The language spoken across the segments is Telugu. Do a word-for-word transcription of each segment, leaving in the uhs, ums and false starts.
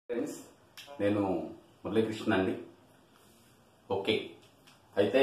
ఫ్రెండ్స్, నేను మురళీకృష్ణ అండి. ఓకే, అయితే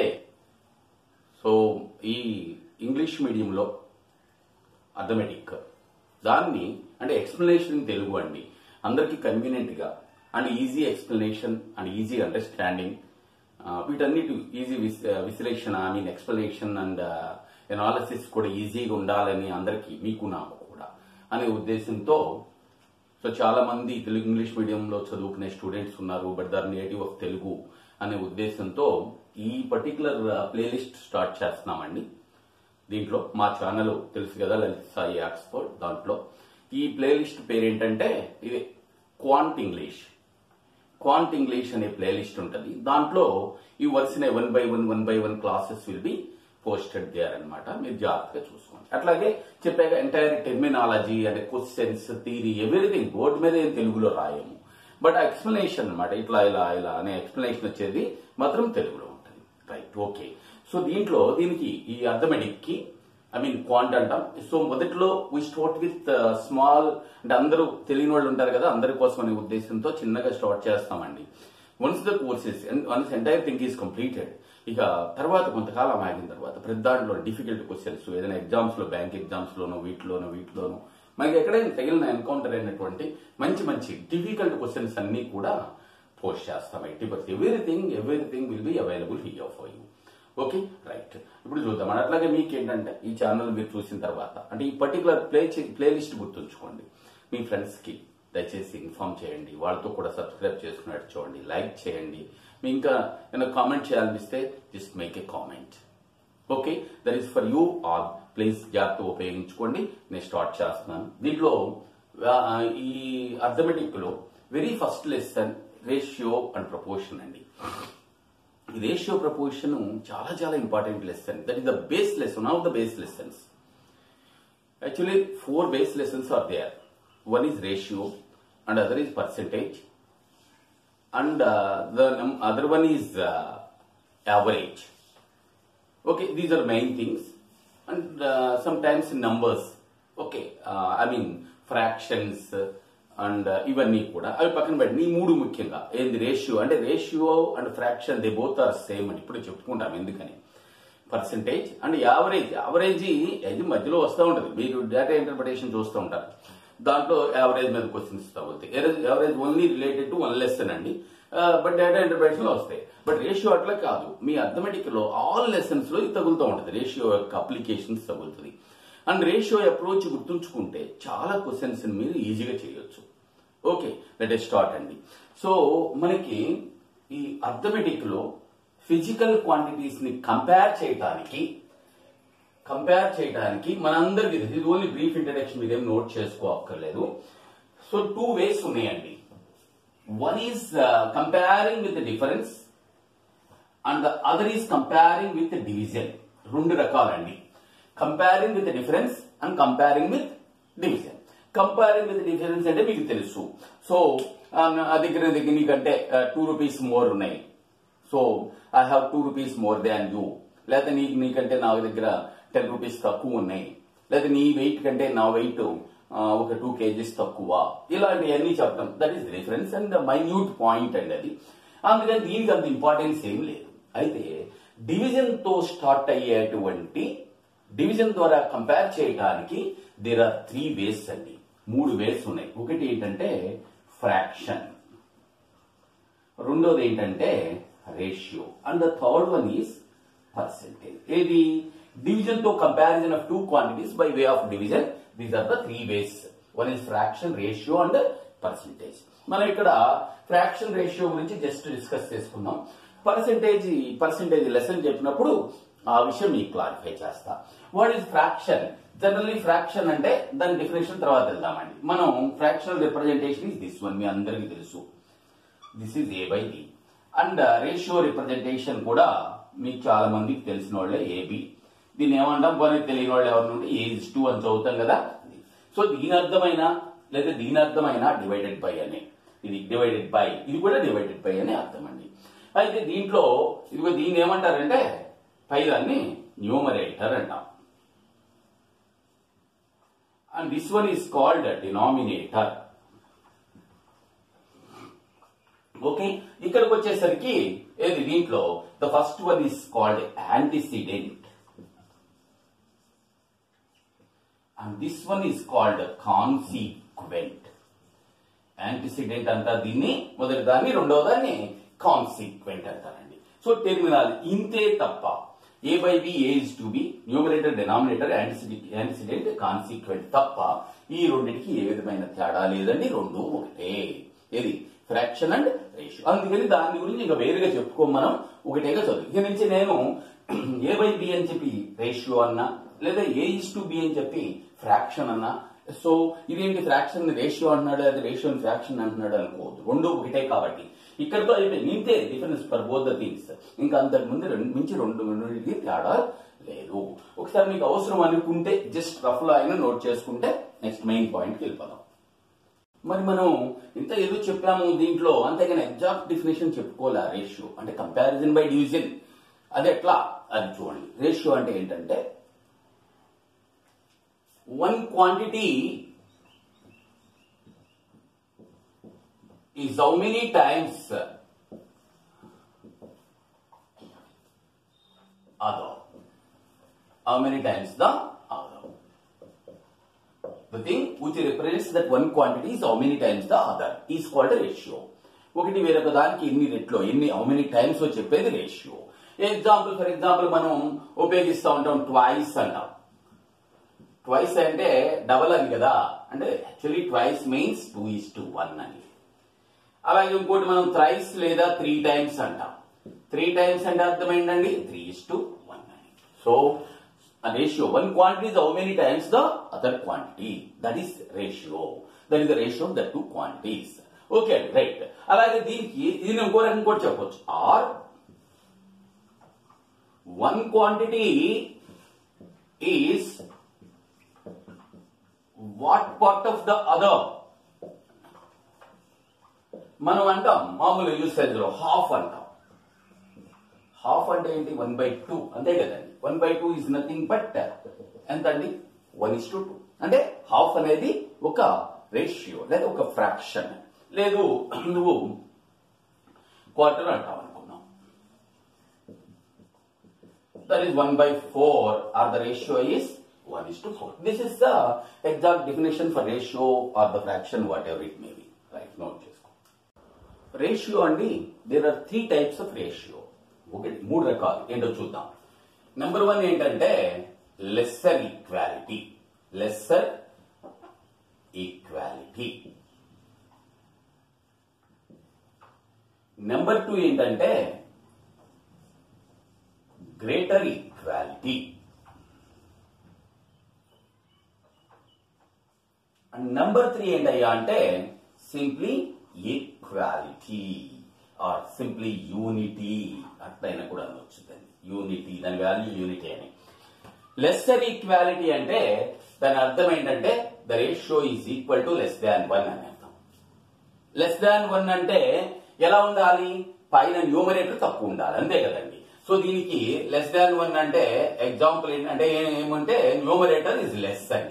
సో ఈ ఇంగ్లీష్ మీడియంలో అథమెటిక్ దాన్ని అంటే ఎక్స్ప్లెనేషన్ తెలుగు అండి, అందరికీ కన్వీనియంట్గా and easy explanation and easy understanding, వీటన్నిటి ఈజీ విశ్లేషణ I mean explanation and analysis కూడా ఈజీగా ఉండాలని అందరికీ, మీకు నాకు కూడా అనే ఉద్దేశంతో సో చాలా మంది తెలుగు ఇంగ్లీష్ మీడియంలో చదువుకునే స్టూడెంట్స్ ఉన్నారు, but their native of Telugu అనే ఉద్దేశంతో ఈ పర్టికులర్ ప్లేలిస్ట్ స్టార్ట్ చేస్తున్నామండి. దీంట్లో మా ఛానల్ తెలుసు కదా, లలిత్ సాయి ఎక్స్పర్ట్. దాంట్లో ఈ ప్లేలిస్ట్ పేరు ఏంటంటే ఇది క్వాంట్ ఇంగ్లీష్. క్వాంట్ ఇంగ్లీష్ అనే ప్లేలిస్ట్ ఉంటుంది. దాంట్లో ఈ వరుసనే one by one one by one classes will be posted there అనమాట. మీరు జాగ్రత్తగా చూసుకోండి. అట్లాగే చెప్పాక ఎంటైర్ టెర్మినాలజీ అంటే క్వశ్చన్స్, థియరీ, ఎవ్రీథింగ్ బోర్డు మీద ఏం తెలుగులో రాయము, బట్ ఎక్స్ప్లెనేషన్ అనమాట ఇట్లా ఇలా ఇలా అనే ఎక్స్ప్లెనేషన్ వచ్చేది మాత్రం తెలుగులో ఉంటుంది. Right, okay. సో దీంట్లో దీనికి ఈ అథమెటిక్ కి ఐ మీన్ క్వాంట్ అంటాం. సో మొదట్లో వీ స్టార్ట్ విత్ స్మాల్, అంటే అందరూ తెలియని వాళ్ళు ఉంటారు కదా, అందరి కోసం అనే ఉద్దేశంతో చిన్నగా స్టార్ట్ చేస్తామండి. Once the courses once entire thing is completed, ఇక తర్వాత కొంతకాలం ఆగిన తర్వాత ప్రతి దాంట్లో డిఫికల్ట్ క్వశ్చన్స్ ఏదైనా ఎగ్జామ్స్ లో, బ్యాంక్ ఎగ్జామ్స్ లోనో వీటిలోనో వీటిలోనో మనకి ఎక్కడైనా తగిలిన ఎన్కౌంటర్ అయినటువంటి మంచి మంచి డిఫికల్ట్ క్వశ్చన్స్ అన్ని కూడా పోస్ట్ చేస్తాం. Eighty percent everything everything will be available here for you. Okay, right. ఇప్పుడు చూద్దాం. అట్లాగే మీకు ఏంటంటే ఈ ఛానల్ మీరు చూసిన తర్వాత అంటే ఈ పర్టికులర్ ప్లే ప్లేలిస్ట్ గుర్తుంచుకోండి. మీ ఫ్రెండ్స్ కి దయచేసి ఇన్ఫార్మ్ చేయండి, వాళ్ళతో కూడా సబ్స్క్రైబ్ చేసుకున్నట్టు చూడండి, లైక్ చేయండి. మీ ఇంకా ఏమైనా కామెంట్ చేయాలనిపిస్తే just make a comment. Okay, that is for you all. Please జాగ్రత్త ఉపయోగించుకోండి. నేను స్టార్ట్ చేస్తున్నాను. దీంట్లో ఈ అథమెటిక్ లో very first lesson ratio and proportion అండి. ఈ రేషియో ప్రపోర్షన్ చాలా చాలా important lesson. That is the base lesson, one of the base lessons. Actually four base lessons are there. One is ratio and other is percentage and uh, the um, other one is uh, average. Okay, these are main things and uh, sometimes numbers. Okay, uh, I mean fractions and uh, ఇవన్నీ కూడా అవి పక్కన పెట్టి ఈ మూడు ముఖ్యంగా ఏంది రేషియో అంటే ratio and fraction they both are same అని ఇప్పుడు చెప్పుకుంటాం. ఎందుకని పర్సెంటేజ్ అండ్ యావరేజ్. యావరేజ్ ఇది మధ్యలో వస్తూ ఉంటుంది, మీరు డేటా ఇంటర్ప్రిటేషన్ చూస్తూ ఉంటారు. దాంట్లో యావరేజ్ మీద క్వశ్చన్స్ తగ్గుతాయి. Average only related to one lesson అండి, బట్ డేటా ఇంటర్ప్రిటేషన్ లో వస్తాయి. బట్ రేషియో అట్లా కాదు, మీ అథమెటిక్ లో ఆల్ లెసన్స్ లో ఇది తగులుతూ ఉంటుంది. రేషియో యొక్క అప్లికేషన్స్ తగులుతుంది. అండ్ రేషియో అప్రోచ్ గుర్తుంచుకుంటే చాలా క్వశ్చన్స్ మీరు ఈజీగా చేయొచ్చు. ఓకే, లెట్ us స్టార్ట్ అండి. సో మనకి ఈ అథమెటిక్ లో ఫిజికల్ క్వాంటిటీస్ ని కంపేర్ చేయడానికి కంపేర్ చేయడానికి మనందరికీ ఇది ఓన్లీ బ్రీఫ్ ఇంట్రడక్షన్, మీరేం నోట్ చేసుకోక్కర్లేదు. సో టూ వేస్ ఉన్నాయండి. One is comparing with difference and the other is comparing with division. రెండు రకాలండి, comparing with difference and comparing with division. Comparing with difference అంటే మీకు తెలుసు. సో ఆ దగ్గర దగ్గర నీకంటే టూ రూపీస్ మోర్ ఉన్నాయి, so I have two rupees more than you. లేకపోతే నీకు నీకంటే నా దగ్గర టెన్ రూపీస్ తక్కువ ఉన్నాయి, లేదా నీ వెయిట్ కంటే నా వెయిట్ ఒక టూ కేజీస్ తక్కువ, ఇలాంటివన్నీ చెప్పడం. That is reference and minute point అండి అది. అందుకని దీనికి అంత ఇంపార్టెన్స్ ఏం లేదు. అయితే డివిజన్ తో స్టార్ట్ అయ్యేటువంటి డివిజన్ ద్వారా కంపేర్ చేయడానికి దేర్ ఆర్ త్రీ వేస్ అండి, మూడు వేస్ ఉన్నాయి. ఒకటి ఏంటంటే ఫ్రాక్షన్, రెండోది ఏంటంటే ratio and the third one is percentage. ఏది డివిజన్ తో comparison of two quantities by way of division. These are the three ways. One is fraction, ratio and percentage. మనం ఇక్కడ ఫ్రాక్షన్, రేషియో గురించి జస్ట్ డిస్కస్ చేసుకుందాం. పర్సెంటేజ్ పర్సెంటేజ్ లెసన్ చెప్పినప్పుడు ఆ విషయం మీకు క్లారిఫై చేస్తా. What is fraction? Generally fraction అంటే దాని డెఫినేషన్ తర్వాత వెళ్దామండి. మనం fractional representation is this one, మీ అందరికీ తెలుసు. This is a by B. And ratio representation కూడా మీకు చాలా మందికి తెలిసిన వాళ్ళే, ఏబి. దీన్ని ఏమంటాం, కొన్ని తెలియని వాళ్ళు ఎవరి నుండి ఏ ఇస్ టూ అని చదువుతాం కదా. సో దీని అర్థమైన లేదా దీని అర్థమైన డివైడెడ్ బై అని, ఇది డివైడెడ్ బై, ఇది కూడా డివైడెడ్ బై అని అర్థం అండి. అయితే దీంట్లో ఇదిగో దీన్ని ఏమంటారంటే పైదాన్ని న్యూమరేటర్ అంటాం. And this one is called denominator. Okay, ఇక్కడికి వచ్చేసరికి ఏది దీంట్లో the first one is called antecedent and this one is called consequent. Antecedent అంటారు దీన్ని, మొదటి దాన్ని, రెండవ దాన్ని కాన్సిక్వెంట్ అంటారండి. సో టెర్మినాలజీ ఇంతే తప్ప a by b, a is to b, numerator denominator, antecedent consequent తప్ప ఈ రెండింటికి ఏ విధమైన తేడా లేదండి, రెండు ఒకటే. ఏది ఫ్రాక్షన్ అండ్ రేషియో. అందుకని దాని గురించి ఇంకా వేరుగా చెప్పుకో, మనం ఒకటేగా చదువు. ఇక నుంచి నేను ఏ బై బి అని చెప్పి రేషియో అన్నా, లేదా ఏ ఇస్ టు బి అని చెప్పి ఫ్రాక్షన్ అన్నా, సో ఇదేంటి ఫ్రాక్షన్ రేషియో అంటున్నాడు, అది రేషియో ఫ్రాక్షన్ అంటున్నాడు అనుకోవద్దు, రెండు ఒకటే. కాబట్టి ఇక్కడతో అయిపోయింది, ఇంతే difference for both the things. ఇంకా అంతకు ముందు రెండు మించి రెండు రెండింటికి తేడా లేదు. ఒకసారి మీకు అవసరం అనుకుంటే జస్ట్ రఫ్ లో అయినా నోట్ చేసుకుంటే నెక్స్ట్ మెయిన్ పాయింట్కి వెళ్ళిపోదాం. మరి మనం ఇంత ఏదో చెప్పాము దీంట్లో, అంతేగాని ఎగ్జాక్ట్ డెఫినేషన్ చెప్పుకోలే. రేషియో అంటే కంపారిజన్ బై డివిజన్, అది ఎట్లా అది చూడండి. రేషియో అంటే ఏంటంటే one quantity is how many times other. How many times the other. The thing which represents that one quantity is how many times the other is called a ratio. ఒకటి వేరొక దానికి ఎన్ని రెట్లో, ఎన్ని హౌ మెనీ టైమ్స్ చెప్పేది రేషియో. ఎగ్జాంపుల్ ఫర్ ఎగ్జాంపుల్ మనం ఉపయోగిస్తూ ఉంటాం ట్వైస్ అంటాం. ట్వైస్ అంటే డబల్ అని కదా, అంటే actually twice means two is to one అని. అలాగే ఇంకోటి మనం థ్రైస్ లేదా త్రీ టైమ్స్ అంటాం. త్రీ టైమ్స్ అంటే అర్థం ఏంటండి, త్రీ ఈస్ టు వన్ అని. So ratio one quantity is how many times the other quantity, that is ratio. That is the ratio of the two quantities. Okay అండి, రైట్. అలాగే దీనికి దీని ఇంకో రకం కూడా చెప్పొచ్చు. Or one quantity is what part of the other. మనం అంటాం మామూలు యూసేజ్ లో హాఫ్ అంటాం. హాఫ్ అంటే ఏంటి, వన్ బై టూ అంతే కదండి. One by two is nothing but ఎంత అండి, వన్ ఇస్ టు టూ. అంటే హాఫ్ అనేది ఒక రేషియో లేదా ఒక ఫ్రాక్షన్. లేదు నువ్వు క్వార్టర్ అంటావు అనుకున్నాం, that is one by four or the ratio is one is to four. This is the exact definition for ratio or the fraction, whatever it may be. Right, note చేసుకో. రేషియో అండి, there are three types of ratio. ఒకటి మూడు రకాలు ఏంటో చూద్దాం. నెంబర్ వన్ ఏంటంటే lesser equality. Lesser equality. Number two ఏంటంటే గ్రేటర్ ఈక్వాలిటీ. నంబర్ త్రీ ఏంటయ్యా అంటే simply equality or simply unity. అట్లయినా కూడా అనొచ్చు దాన్ని యూనిటీ, దాని వాల్యూ యూనిటీ అని. లెస్సర్ ఈక్వాలిటీ అంటే దాని అర్థం ఏంటంటే the ratio is equal to less than one అని అర్థం. లెస్ దాన్ వన్ అంటే ఎలా ఉండాలి, పైన న్యూమరేటర్ తక్కువ ఉండాలి, అంతే కదండి. సో దీనికి లెస్ దాన్ వన్ అంటే ఎగ్జాంపుల్ ఏంటంటే ఏమంటే న్యూమరేటర్ ఇస్ లెస్ అని.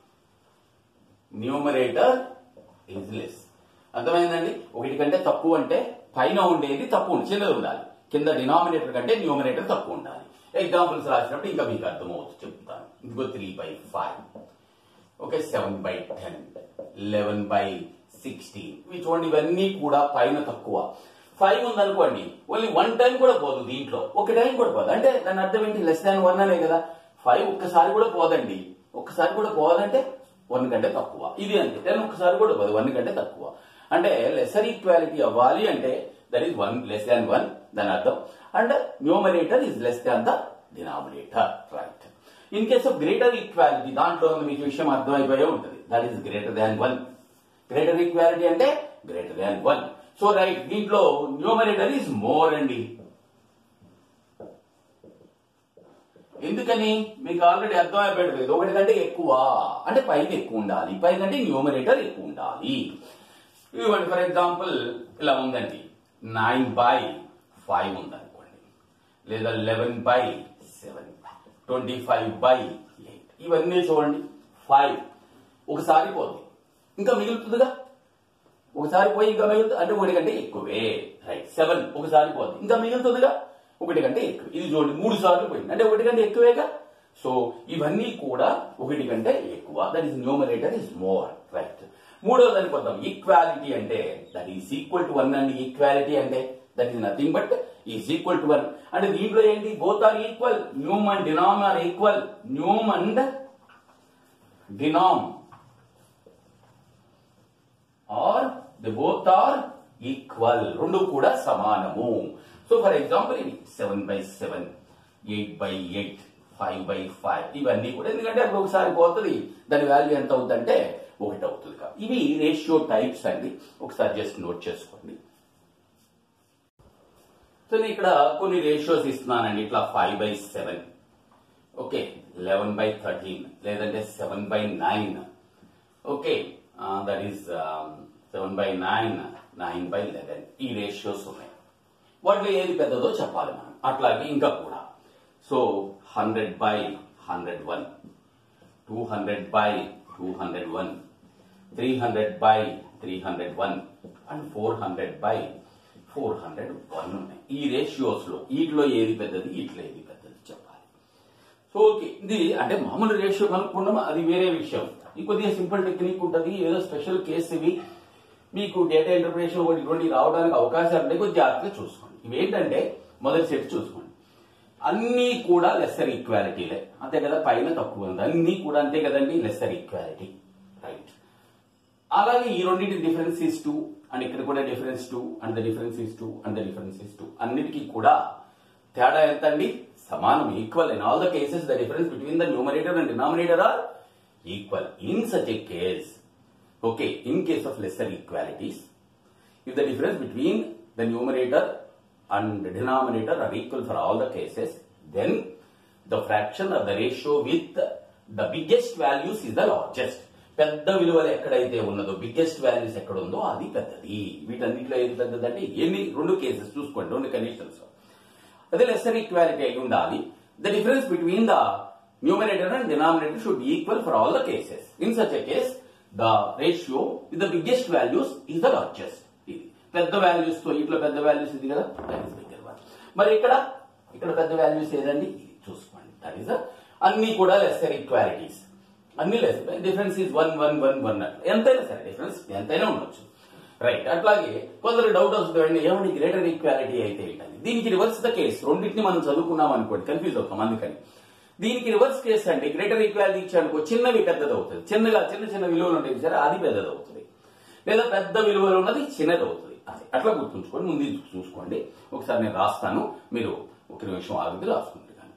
న్యూమరేటర్ ఇస్ లెస్, అర్థమైందండి. ఒకటి కంటే తక్కువ అంటే పైన ఉండేది తక్కువ చిన్నది ఉండాలి, కింద డినామినేటర్ కంటే న్యూమరేటర్ తక్కువ ఉండాలి. ఎగ్జాంపుల్స్ రాసినప్పుడు ఇంకా మీకు అర్థమవుతుంది, చెప్తాను. ఇంకో three by five, okay, seven by ten, eleven by sixteen. ఇవి చూడండి, ఇవన్నీ కూడా పైన తక్కువ. ఫైవ్ ఉందనుకోండి, ఓన్లీ వన్ టైం కూడా పోదు, దీంట్లో ఒక టైం కూడా పోదు. అంటే దాని అర్థం ఏంటి, లెస్ దాన్ వన్ అనే కదా. ఫైవ్ ఒక్కసారి కూడా పోదండి, ఒక్కసారి కూడా పోదంటే వన్ కంటే తక్కువ. ఇది అంతే, టెన్ ఒక్కసారి కూడా పోదు, వన్ కంటే తక్కువ. అంటే లెసర్ ఈక్వాలిటీ అవ్వాలి అంటే that is one less than one, దాని అర్థం. And numerator is less than the denominator, right. In case of greater equality, దాంట్లో మీకు విషయం అర్థమైపోయే ఉంటుంది, that is greater than one. Greater equality అంటే greater than one. So right, దీంట్లో న్యూమరేటర్ ఈజ్ మోర్ అండి. ఎందుకని మీకు ఆల్రెడీ అర్థమైపోయింది, ఒకటి కంటే ఎక్కువ అంటే పైన ఎక్కువ ఉండాలి, పై కంటే న్యూమరేటర్ ఎక్కువ ఉండాలి. ఇవ్వండి, ఫర్ ఎగ్జాంపుల్ ఇలా ఉందండి, నైన్ బై ఫైవ్ ఉందనుకోండి, లేదా eleven by seven, twenty five by eight. ఇవన్నీ చూడండి, ఫైవ్ ఒకసారి పోతుంది, ఇంకా మిగులుతుందిగా. ఒకసారి పోయి ఇంకా మిగులుతుంది అంటే ఒకటి కంటే ఎక్కువే. రైట్. సెవెన్ ఒకసారి పోతుంది ఇంకా మిగులుతుందిగా ఒకటి కంటే ఎక్కువ. ఇది చూడండి మూడు సార్లు పోయింది అంటే ఒకటి కంటే ఎక్కువేగా. సో ఇవన్నీ కూడా ఒకటి కంటే ఎక్కువ. That is numerator is more. Right. మూడవ దానికి వద్దాం. ఈక్వాలిటీ అంటే that is equal to one అండి. ఈక్వాలిటీ అంటే that is nothing but is equal to one. అంటే దీంట్లో ఏంటి both are equal. Num and denom are equal. Num and denom are the both are equal. రెండు కూడా సమానము. సో ఫర్ ఎగ్జాంపుల్ ఇది seven by seven, eight by eight, five by five ఇవన్నీ కూడా ఎందుకంటే అప్పుడు ఒకసారి పోతుంది దాని వాల్యూ ఎంత అవుతుందంటే ఒకటి అవుతుంది. ఇవి రేషియో టైప్స్ అండి. ఒకసారి జస్ట్ నోట్ చేసుకోండి. సో నేను ఇక్కడ కొన్ని రేషియోస్ ఇస్తున్నానండి. ఇట్లా five by seven, okay, eleven by thirteen, లేదంటే seven by nine, okay, that is seven by nine, nine by eleven. ఈ రేషియోస్ ఉన్నాయి. వాటిలో ఏది పెద్దదో చెప్పాలి మనం. అట్లాగే ఇంకా కూడా so hundred by hundred one, two hundred by two hundred one, three hundred by three hundred one and four hundred by four hundred one ఉన్నాయి. ఈ రేషియోస్ లో వీటిలో ఏది పెద్దది, వీటిలో ఏది పెద్దది చెప్పాలి. సో ఓకే, ఇది అంటే మామూలు రేషియో కనుక్కున్నాం, అది వేరే విషయం. ఇది కొద్దిగా సింపుల్ టెక్నిక్ ఉంటుంది. ఏదో స్పెషల్ కేసు ఇవి. మీకు డేటా ఇంటర్ప్రిటేషన్ ఒకటి ఇటువంటి రావడానికి అవకాశాలు ఉంటాయి. కొద్దిగా జాగ్రత్తగా చూసుకోండి. ఇవేంటంటే మొదటి సెట్ చూసుకోండి. అన్ని కూడా లెస్సర్ ఈక్వాలిటీలే, అంతే కదా. పైన తక్కువ ఉంది, అన్ని కూడా అంతే కదండి, లెస్సర్ ఈక్వాలిటీ. రైట్. అలాగే ఈ రెండింటి డిఫరెన్స్ ఈస్ టూ అండ్ ఇక్కడ కూడా difference two and the difference is two and the difference is two. అన్నిటికీ కూడా తేడా ఎంత అండి? సమానం, equal. In all the cases the difference between the numerator and denominator are equal. In such a case, okay, in case of lesser equalities, if the difference between the numerator and the denominator are equal for all the cases, then the fraction or the ratio with the biggest values is the largest. పెద్ద విలువలు ఎక్కడైతే ఉన్నదో, బిగ్గెస్ట్ వాల్యూస్ ఎక్కడ ఉందో అది పెద్దది. వీటన్నిటిలో ఏది పెద్దదంటే ఎన్ని రెండు కేసెస్ చూసుకోండి, రెండు కండిషన్స్. అదే లెస్సర్ ఈక్వాలిటీ అయి ఉండాలి. The difference between the numerator and denominator should equal for all the cases. In such a case the ratio with the biggest values is the largest. ఇది పెద్ద వాల్యూస్ తో ఇట్లా పెద్ద వాల్యూస్ ఇది కదా, దట్ ఈస్ బిగ్గర్ వన్. మరి ఇక్కడ ఇక్కడ పెద్ద వాల్యూస్ ఏదండి, ఇది చూసుకోండి. దట్ ఈస్ అన్ని కూడా లెస్సర్ ఈక్వాలిటీస్, అన్ని less. Difference is one one one one. ఎంతైనా సరే డిఫరెన్స్ ఎంతైనా ఉండొచ్చు. రైట్. అట్లాగే కొందరు డౌట్ వస్తుంది, ఏమండి గ్రేటర్ ఈక్వాలిటీ అయితే ఏంటని. దీనికి రివర్స్ ద కేస్. రెండింటిని మనం చదువుకున్నాం అనుకోండి, కన్ఫ్యూజ్ అవుతాం. అందుకని దీనికి రివర్స్ కేసు అంటే గ్రేటర్ ఈక్వాలిటీ ఇచ్చానుకో, చిన్నవి పెద్దది అవుతుంది. చిన్నగా చిన్న చిన్న విలువలు ఉంటాయి సరే, అది పెద్దది అవుతుంది. లేదా పెద్ద విలువలు ఉన్నది చిన్నది అవుతుంది. అది అట్లా గుర్తుంచుకోండి. ముందు చూసుకోండి. ఒకసారి నేను రాస్తాను, మీరు ఒక నిమిషం ఆగి రాసుకుంటారు కానీ.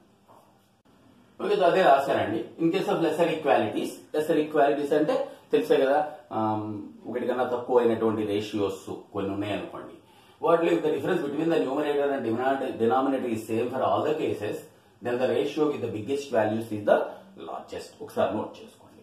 ఓకే, అదే రాశానండి. In case of lesser equalities, lesser equalities అంటే తెలుసే కదా, ఒకటి కన్నా తక్కువ అయినటువంటి రేషియోస్ కొన్ని ఉన్నాయనుకోండి. వాటిలో the difference between the numerator and denominator is same for all the cases, then the ratio with the biggest values is the largest. ఒకసారి నోట్ చేసుకోండి.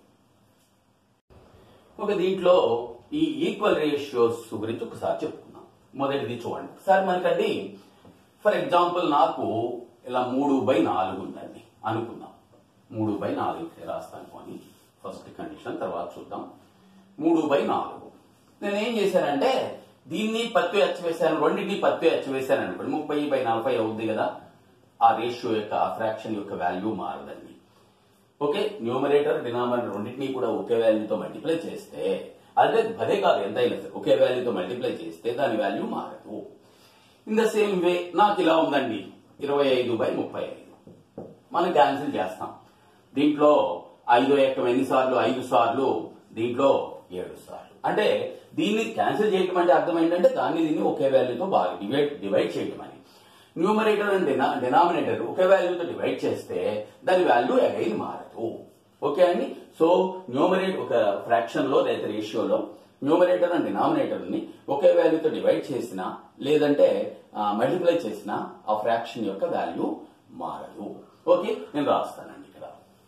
ఓకే, దీంట్లో ఈ ఈక్వల్ రేషియోస్ గురించి ఒకసారి చెప్పుకుందాం. మొదటిది చూడండి ఒకసారి. మనకండి ఫర్ ఎగ్జాంపుల్ నాకు ఇలా మూడు బై నాలుగు ఉందండి అనుకుందాం. మూడు బై నాలుగు రాస్తాను కొని ఫస్ట్ కండిషన్, తర్వాత చూద్దాం. మూడు బై నాలుగు నేను ఏం చేశానంటే దీన్ని పత్తు హెచ్చు వేశాను, రెండింటిని పత్తు హెచ్చు వేశాను అనుకోండి. ముప్పై బై నలభై అవుద్ది కదా. ఆ రేషియో యొక్క ఆ ఫ్రాక్షన్ యొక్క వాల్యూ మారదండి. ఓకే, న్యూమరేటర్ డినామినేటర్ రెండింటినీ కూడా ఒకే వాల్యూతో మల్టిప్లై చేస్తే, అదే అదే కాదు ఎంతైనా సరే ఒకే వాల్యూతో మల్టిప్లై చేస్తే దాని వాల్యూ మారదు. ఇన్ ద సేమ్ వే నాకు ఇలా ఉందండి ఇరవై ఐదు బై ముప్పై ఐదు. మనం క్యాన్సిల్ చేస్తాం. దీంట్లో ఐదో ఎక్కం ఎన్ని సార్లు, ఐదు సార్లు, దీంట్లో ఏడు సార్లు. అంటే దీన్ని క్యాన్సిల్ చేయటం అంటే అర్థం ఏంటంటే దాన్ని దీన్ని ఒకే వాల్యూతో బాగా డివైడ్ డివైడ్ చేయటం అని. న్యూమరేటర్ అండ్ డినామినేటర్ ఒకే వాల్యూతో డివైడ్ చేస్తే దాని వాల్యూ అగైన్ మారదు. ఓకే అండి. సో న్యూమరేటర్ ఒక ఫ్రాక్షన్ లో లేదా రేషియోలో న్యూమరేటర్ అండ్ డినామినేటర్ ని ఒకే వాల్యూతో డివైడ్ చేసినా లేదంటే మల్టిప్లై చేసినా ఆ ఫ్రాక్షన్ యొక్క వాల్యూ మారదు. ఓకే, నేను రాస్తానండి ఇక్కడ.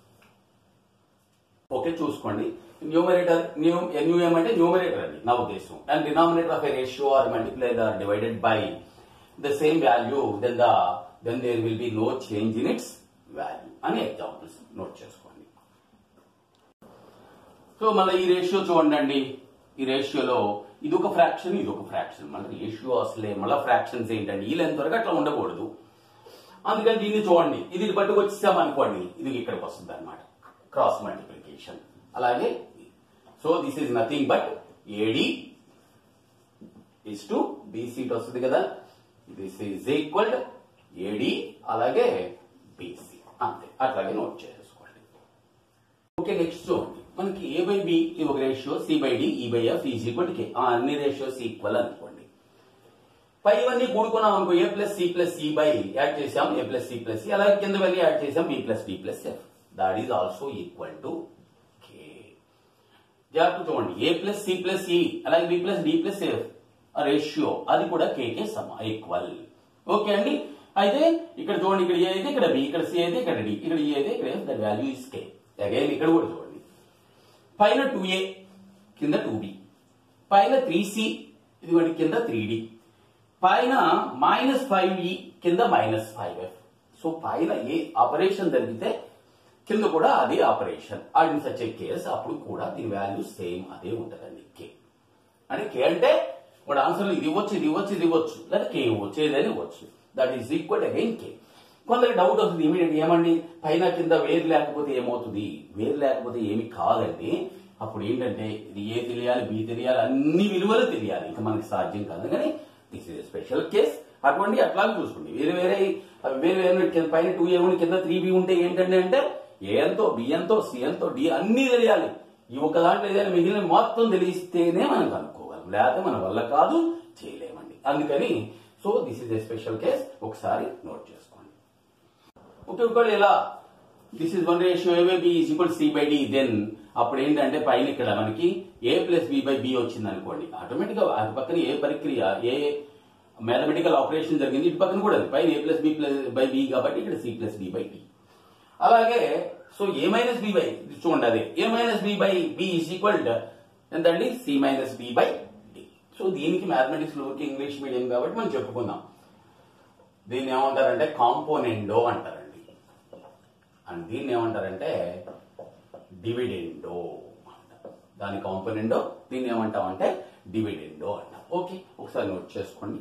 ఓకే, చూసుకోండి. న్యూమరేటర్ న్యూ ఎన్యూఎం అంటే న్యూమరేటర్ అండి నా ఉద్దేశం. And denominator of a ratio are multiply or divided by the same value, then the then there will be no change in its value అని ఎగ్జాంపుల్స్ నోట్ చేసుకోండి. సో మళ్ళీ ఈ రేషియో చూడండి. ఈ రేషియోలో ఇది ఒక ఫ్రాక్షన్ ఇది ఒక ఫ్రాక్షన్ మన రేషియో అసలే మళ్ళీ ఫ్రాక్షన్స్ ఏంటండి ఈ లెంత్ వరకు అట్లా ఉండకూడదు. అందుకని దీన్ని చూడండి ఇది ఇటు పట్టుకు వచ్చేసాం అనుకోండి ఇది ఇక్కడికి వస్తుంది అనమాట క్రాస్ మల్టిప్లికేషన్. అలాగే so this is nothing but AD is to BC ఇటు వస్తుంది కదా దిస్ ఈజ్ ఈక్వల్ ఏడి అలాగే బీసీ అంతే అట్లాగే నోట్ చేసేసుకోండి. ఓకే నెక్స్ట్ చూడండి మనకి ఏ బై బి ఇది ఒక ratio C by D E by F is equal K అన్ని రేషియోస్ ఈక్వల్ అనుకోండి. పైవన్నీ కూడుకున్నాం అనుకో A plus C plus C by add చేసాం A plus C plus C అలాగే కింద వెళ్ళి యాడ్ చేసాం B plus D plus F that is also equal to K. జాగ్రత్త చూడండి ఏ ప్లస్ సి ప్లస్ సి అలాగే B plus D plus F ratio అది కూడా కే కే సమ ఈక్వల్. ఓకే అండి అయితే ఇక్కడ చూడండి ఇక్కడ ఏ అయితే ఇక్కడ బి ఇక్కడ సి అయితే ఇక్కడ డి ఇక్కడ ఏ అయితే ఇక్కడ F the value is K. Again ఇక్కడ కూడా చూడండి పైన టూ ఏ కింద టూ బి పైన త్రీ సి ఇదిగోండి కింద త్రీ డి పైన మైనస్ ఫైవ్ ఈ కింద మైనస్ ఫైవ్ ఎఫ్. సో పైన ఏ ఆపరేషన్ జరిగితే కింద కూడా అదే operation and such a case అప్పుడు కూడా దీని వాల్యూ సేమ్ అదే ఉంటదండి కే. అంటే కే అంటే వాడు ఆన్సర్ ఇది ఇవ్వచ్చు ఇది ఇవ్వచ్చు ఇది ఇవ్వచ్చు లేదా కే ఇవ్వచ్చు ఏదైనా ఇవ్వచ్చు that is equal again K. కొందరికి డౌట్ వస్తుంది ఇమీడియట్ ఏమండి పైన కింద వేరు లేకపోతే ఏమవుతుంది వేరు లేకపోతే ఏమి కాదండి అప్పుడు ఏంటంటే ఇది ఏ తెలియాలి బి తెలియాలి అన్ని విలువలు తెలియాలి ఇంకా మనకి సాధ్యం కాదు కానీ దిస్ ఇస్ స్పెషల్ కేస్ అటువంటి అట్లాగే చూసుకోండి వేరే వేరే వేరే వేరే పైన టూ ఏ ఉండి కింద త్రీ బి ఉంటే ఏంటంటే అంటే ఏ ఎంతో బి ఎంతో సి ఎంతో డి అన్ని తెలియాలి. ఈ ఒక దాంట్లో ఏదైనా మిగిలిన మొత్తం తెలిస్తేనే మనం కనుక్కోగలం లేకపోతే మన వల్ల కాదు చేయలేమండి. అందుకని so this is a special case ఒకసారి నోట్ చేసుకోండి. ఓకే ఒకవేళ ఇలా this is one ratio A by B is equal C by D then అప్పుడు ఏంటంటే పైన ఇక్కడ మనకి A plus B by B వచ్చింది అనుకోండి ఆటోమేటిక్ గా అటు పక్కన ఏ ప్రక్రియ ఏ మ్యాథమెటికల్ ఆపరేషన్ జరిగింది ఇటు పక్కన కూడా పైన A plus B plus by B కాబట్టి ఇక్కడ C plus D by D. అలాగే so A minus B by చూడండి అదే A minus B by B is equal ఎంతండి C minus B by D. So దీనికి మ్యాథమెటిక్స్ లో ఇంగ్లీష్ మీడియం కాబట్టి మనం చెప్పుకుందాం దీన్ని ఏమంటారంటే కాంపోనెండో అంటారండి అండ్ దీన్ని ఏమంటారంటే డివిడెండో అంటారు. దాని కాంపోనెండో దీన్ని ఏమంటామంటే డివిడెండో అంటాం. ఓకే ఒకసారి నోట్ చేసుకోండి.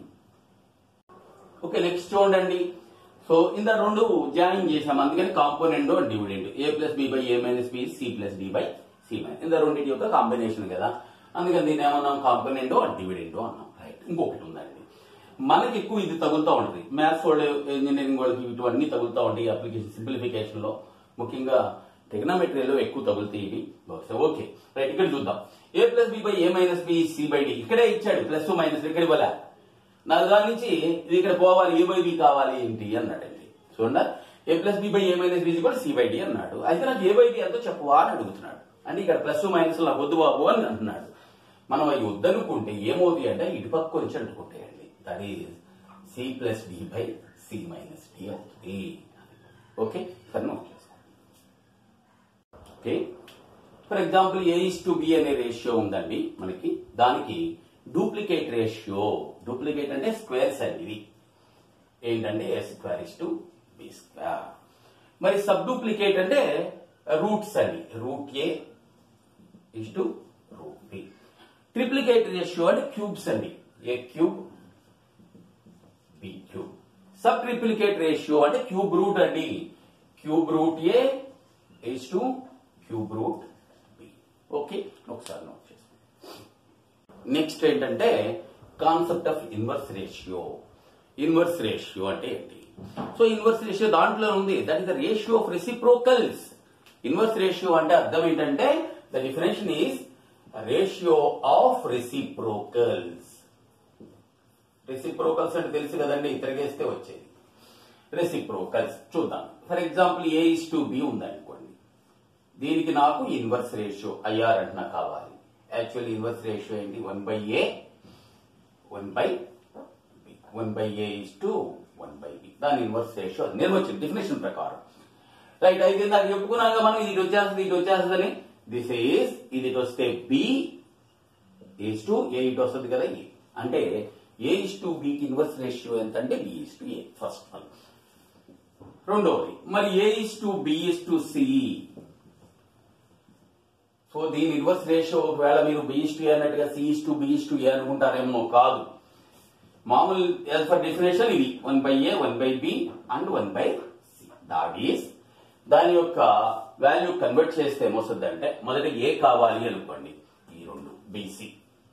ఓకే నెక్స్ట్ చూడండి సో ఇంత రెండు జాయిన్ చేసాం అందుకని componendo and dividend A plus B by A minus B C plus D by C minus ఇంత రెండింటి యొక్క కాంబినేషన్ కదా అందుకని దీన్ని ఏమన్నాం కాంపోనెండో అండ్ డివిడెండో అన్నాం. రైట్ ఇంకొకటి ఉందండి మనకి ఎక్కువ ఇది తగులుతూ ఉంటుంది మ్యాథ్స్ వాళ్ళు ఇంజనీరింగ్ వాళ్ళకి ఇటువన్నీ తగులుతూ ఉంటాయి అప్లికేషన్ సింప్లిఫికేషన్ లో ముఖ్యంగా ట్రిగ్నోమెట్రీలో ఎక్కువ తగులుతాయి ఇవి. ఓకే రైట్ ఇక్కడ చూద్దాం A plus B by A minus B C by D ఇక్కడే ఇచ్చాడు ప్లస్ మైనస్ ఇక్కడ ఇవ్వలే నాకు దాని నుంచి ఇది ఇక్కడ పోవాలి ఏ బై బి కావాలి ఏంటి అన్నాడండి. చూడండి ఏ plus B by A minus B కూడా సి బై డి అన్నాడు అయితే నాకు ఏ బై బి ఎంతో చెప్పవా అని అడుగుతున్నాడు అంటే ఇక్కడ ప్లస్ మైనస్ నాకు వద్దు బాబు అని అంటున్నాడు. మనం అవి వద్దనుకుంటే ఏమవుతాయి అంటే ఇటుపక్క నుంచి అంటుకుంటాయండి that is C plus D by C minus D అవుతుంది. ఓకే సరే నోట్ చేసుకోండి. Okay for example A is to B అనే రేషియో ఉందండి మనకి దానికి డూప్లికేట్ రేషియో డూప్లికేట్ అంటే స్క్వేర్స్ అండి ఇవి ఏంటంటే A square is to B square. మరి సబ్ డూప్లికేట్ అంటే రూట్స్ అండి root A is to root B. Triplicate ratio అంటే క్యూబ్స్ అండి A cube B cube. Sub triplicate ratio అంటే క్యూబ్ రూట్ అండి cube root A is to cube root B. Okay ఒకసారి నోట్ చేసుకోండి. నెక్స్ట్ ఏంటంటే concept of inverse ratio. Inverse ratio అంటే ఏంటి సో ఇన్వర్స్ రేషియో దాంట్లో ఉంది that is the ratio of reciprocals. Inverse ratio అంటే అర్థం ఏంటంటే the definition is ratio of reciprocals. Reciprocals అంటే తెలుసు కదండి తిరిగేస్తే వచ్చేది రెసిప్రోకల్స్. చూద్దాం for example A is to B ఉందనుకోండి దీనికి నాకు ఇన్వర్స్ రేషియో ఐఆర్ అంటే నాకు కావాలి. యాక్చువల్ ఇన్వర్స్ రేషియో ఏంటి one by A one by B one by A is to one by B దాని ఇన్వర్స్ రేషియో నిర్వచనం డెఫినేషన్ ప్రకారం. రైట్ అయితే నాకు చెప్పుకున్నాక మనం ఇది వచ్చేస్తుంది ఇది వచ్చేస్తుందని దిస్ ఈస్ ఇది వస్తే బి ఈస్ టు ఏ ఇటు వస్తుంది కదా ఏ అంటే ఏ ఇస్ టు బికి ఇన్వర్స్ రేషియో ఎంత అంటే B is to A first one. రెండవది మరి A is to B is to C so దీని ఇన్వర్స్ రేషియో ఒకవేళ మీరు బి ఈస్ టు ఏ అన్నట్టుగా C is to B is to A అనుకుంటారేమో, కాదు. మామూలు యాజ్ ఫర్ డెఫినేషన్ ఇది one by A, one by B and one by C. That is దాని యొక్క వాల్యూ కన్వర్ట్ చేస్తే ఏమొస్తుంది అంటే, మొదట ఏ కావాలి అనుకోండి, ఈ రెండు బీసీ.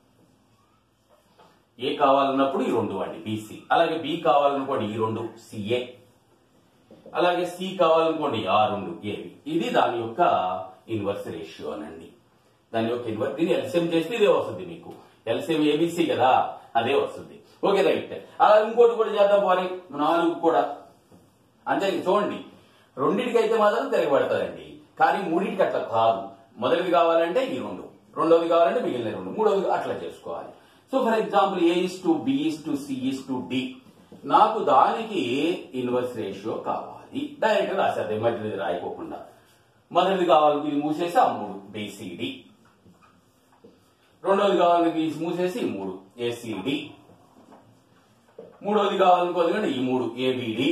ఏ కావాలన్నప్పుడు ఈ రెండు అండి బీసీ. అలాగే బి కావాలనుకోండి ఈ రెండు సిఏ. అలాగే సి కావాలనుకోండి ఆ రెండు ఏవి. ఇది దాని యొక్క ఇన్వర్స్ రేషియో అనండి. దాని యొక్క ఇన్వర్స్, దీన్ని ఎల్సిఎం చేస్తే ఇదే వస్తుంది మీకు. ఎల్సిఎం ఏబిసి కదా, అదే వస్తుంది. Okay right. అలా ఇంకోటి కూడా చేద్దాం పోనీ, నాలుగు కూడా అంతే. చూడండి, రెండింటికి అయితే మాత్రం తిరగబడతారండి, కానీ మూడింటికి అట్లా కాదు. మొదటిది కావాలంటే ఈ రెండు, రెండోది కావాలంటే మిగిలిన రెండు, మూడోది అట్లా చేసుకోవాలి. So for example A is to B is to C is to D, నాకు దానికి ఇన్వర్స్ రేషియో కావాలి. డైరెక్ట్ రాసేది మధ్యది రాయకోకుండా. మొదటిది కావాలని ఇది మూసేసి ఆ మూడు బిసిడి, రెండోది కావాలని ఇది మూసేసి ఈ మూడు ఏసీడి, మూడోది కావాలనుకోండి ఈ మూడు ఏబిడి,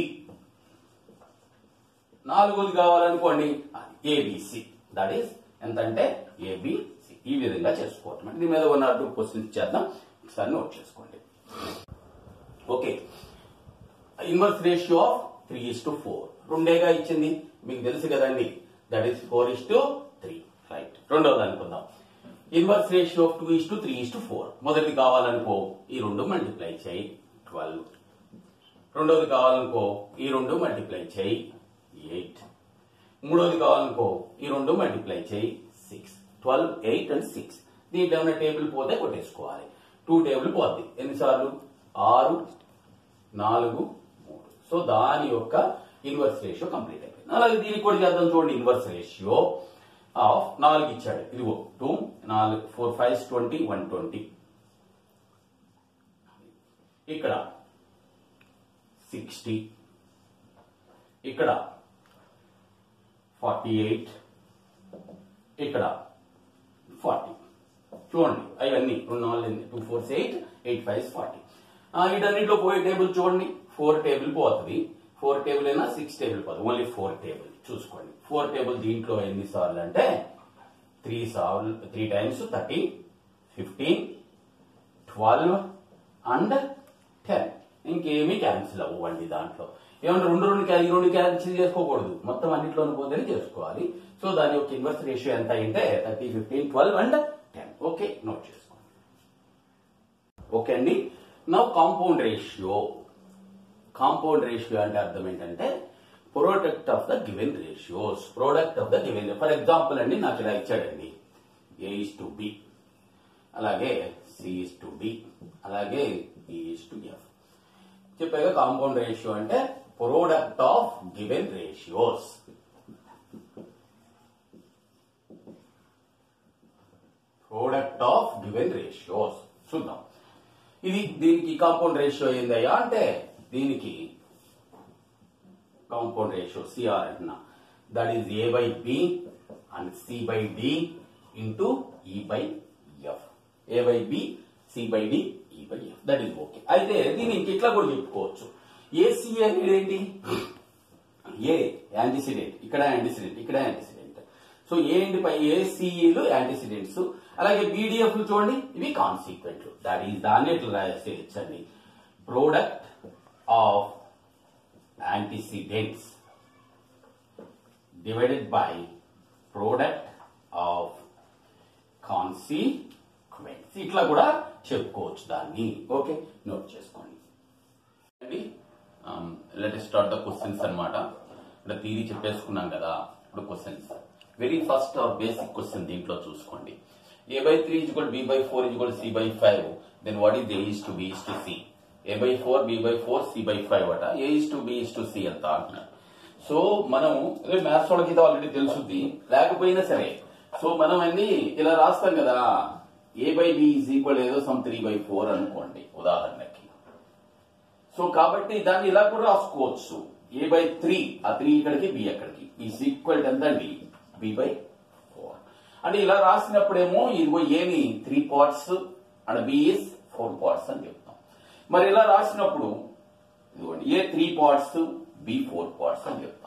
నాలుగోది కావాలనుకోండి ఏబిసి. దట్ ఈస్ ఎంతంటే ఏబిసి. ఈ విధంగా చేసుకోవటం. దీని మీద వన్ ఆర్ టూ క్వశ్చన్స్ చేద్దాం, ఒకసారి నోట్ చేసుకోండి. Okay, inverse ratio of three is to four రెండేగా ఇచ్చింది, మీకు తెలుసు కదండి. That is four is to three. Right. రెండోది అనుకుందాం, inverse ratio of two is to three is to four. మొదటిది కావాలనుకో ఈ రెండు మల్టిప్లై చేయి ట్వెల్వ్, రెండోది కావాలనుకో ఈ రెండు మల్టిప్లై చేయి ఎయిట్, మూడోది కావాలనుకో ఈ రెండు మల్టిప్లై చేయి six. Twelve, eight and six. దీంట్లో ఏమైనా టేబుల్ పోతే కొట్టేసుకోవాలి. టూ టేబుల్ పోద్ది. ఎన్నిసార్లు? ఆరు, నాలుగు, మూడు. సో దాని యొక్క ఇన్వర్స్ రేషియో కంప్లీట్ అయిపోయింది. అలాగే దీనికి కూడా చేద్దాం. చూడండి, ఇన్వర్స్ రేషియో ఆఫ్ నాలుగు ఇచ్చాడు. ఇదిగో టూ, నాలుగు, four five twenty, one twenty. ఇక్కడ సిక్స్టీ, ఇక్కడ ఫార్టీ ఎయిట్, ఇక్కడ ఫార్టీ. చూడండి అవన్నీ రెండు నాలుగు two four eight, eight five forty. వీటన్నిటిలో పోయే టేబుల్ చూడండి, ఫోర్ టేబుల్ పోతుంది. ఫోర్ టేబుల్ అయినా సిక్స్ టేబుల్ పోతుంది. ఓన్లీ ఫోర్ టేబుల్ చూసుకోండి. ఫోర్ టేబుల్ దీంట్లో ఎన్ని సార్లు అంటే త్రీ సార్లు, three times thirteen, fifteen, twelve and ten. ఇంకేమీ క్యాన్సిల్ అవ్వండి దాంట్లో. ఏమంటే రెండు రెండు ఈ రెండు క్యాన్సిల్ చేసుకోకూడదు, మొత్తం అన్నింటిలోని పోతేనే చేసుకోవాలి. సో దాని యొక్క ఇన్వర్స్ రేషియో ఎంత అంటే thirty, fifteen, twelve and ten. Okay, note చేసుకోండి. ఓకే అండి. Now compound ratio. Compound ratio అంటే అర్థం ఏంటంటే product of the given ratios. Product of the given, for example అండి నాకు ఇలా ఇచ్చాడండి ఏ ఇస్ టు బి, అలాగే సి ఇస్ టు డి, అలాగే ఈ ఇస్ టు ఎఫ్. చెప్పాక కాంపౌండ్ రేషియో అంటే product of given ratios. Product of given ratios చూద్దాం. ఇది దీనికి కాంపౌండ్ రేషియో ఏందయ్యా అంటే దీనికి కాంపౌండ్ రేషియో సిఆర్ అంటున్నా. That is A by B and C by D into E by F. A by B, C by D, E by F. That is okay. అయితే దీనికి ఇట్లా కూడా చెప్పుకోవచ్చు. ఏసీఏ అనేది ఏంటి? ఏ యాంటిసిడెంట్, ఇక్కడ యాంటిసిడెంట్, ఇక్కడ యాంటిసిడెంట్. సో ఏంటి పై ఏసీఈలు యాంటిసిడెంట్స్, అలాగే బీడిఎఫ్లు చూడండి ఇవి కాన్సిక్వెంట్లు. దాట్ ఈస్ దాన్ని ఇట్లా రాసేయచ్చండి. Product of antecedents divided by product of consequents. ఇట్లా కూడా చెప్పుకోవచ్చు దాన్ని. ఓకే, నోట్ చేసుకోండి. Let us start the questions అన్నమాట. అంటే థియరీ చెప్పేసుకున్నాం కదా, ఇప్పుడు questions. Very first or basic question దీంట్లో చూసుకోండి. A by three is equal B by four is equal C by five. Then what is A is to B is to C. A by four, B by four, C by five అట. A is to B is to C అంత అంటున్నారు. సో మనం మ్యాథ్స్ వాళ్ళకి అయితే ఆల్రెడీ తెలుసుద్ది, లేకపోయినా సరే సో మనం అన్ని ఇలా రాస్తాం కదా. A by B is equal ఏదో సమ్ త్రీ బై ఫోర్ అనుకోండి ఉదాహరణకి. సో కాబట్టి దాన్ని ఇలా కూడా రాసుకోవచ్చు. ఏ బై త్రీ, ఆ త్రీ ఇక్కడికి, బి అక్కడికి, ఈజ్ ఈక్వల్ ఎంత అండి బి బై ఫోర్. అంటే ఇలా రాసినప్పుడేమో ఇదిగో ఏని three parts and B is four parts అని చెప్తాం. మరి ఇలా రాసినప్పుడు ఇదిగోండి A three parts, B four parts అని చెప్తాం.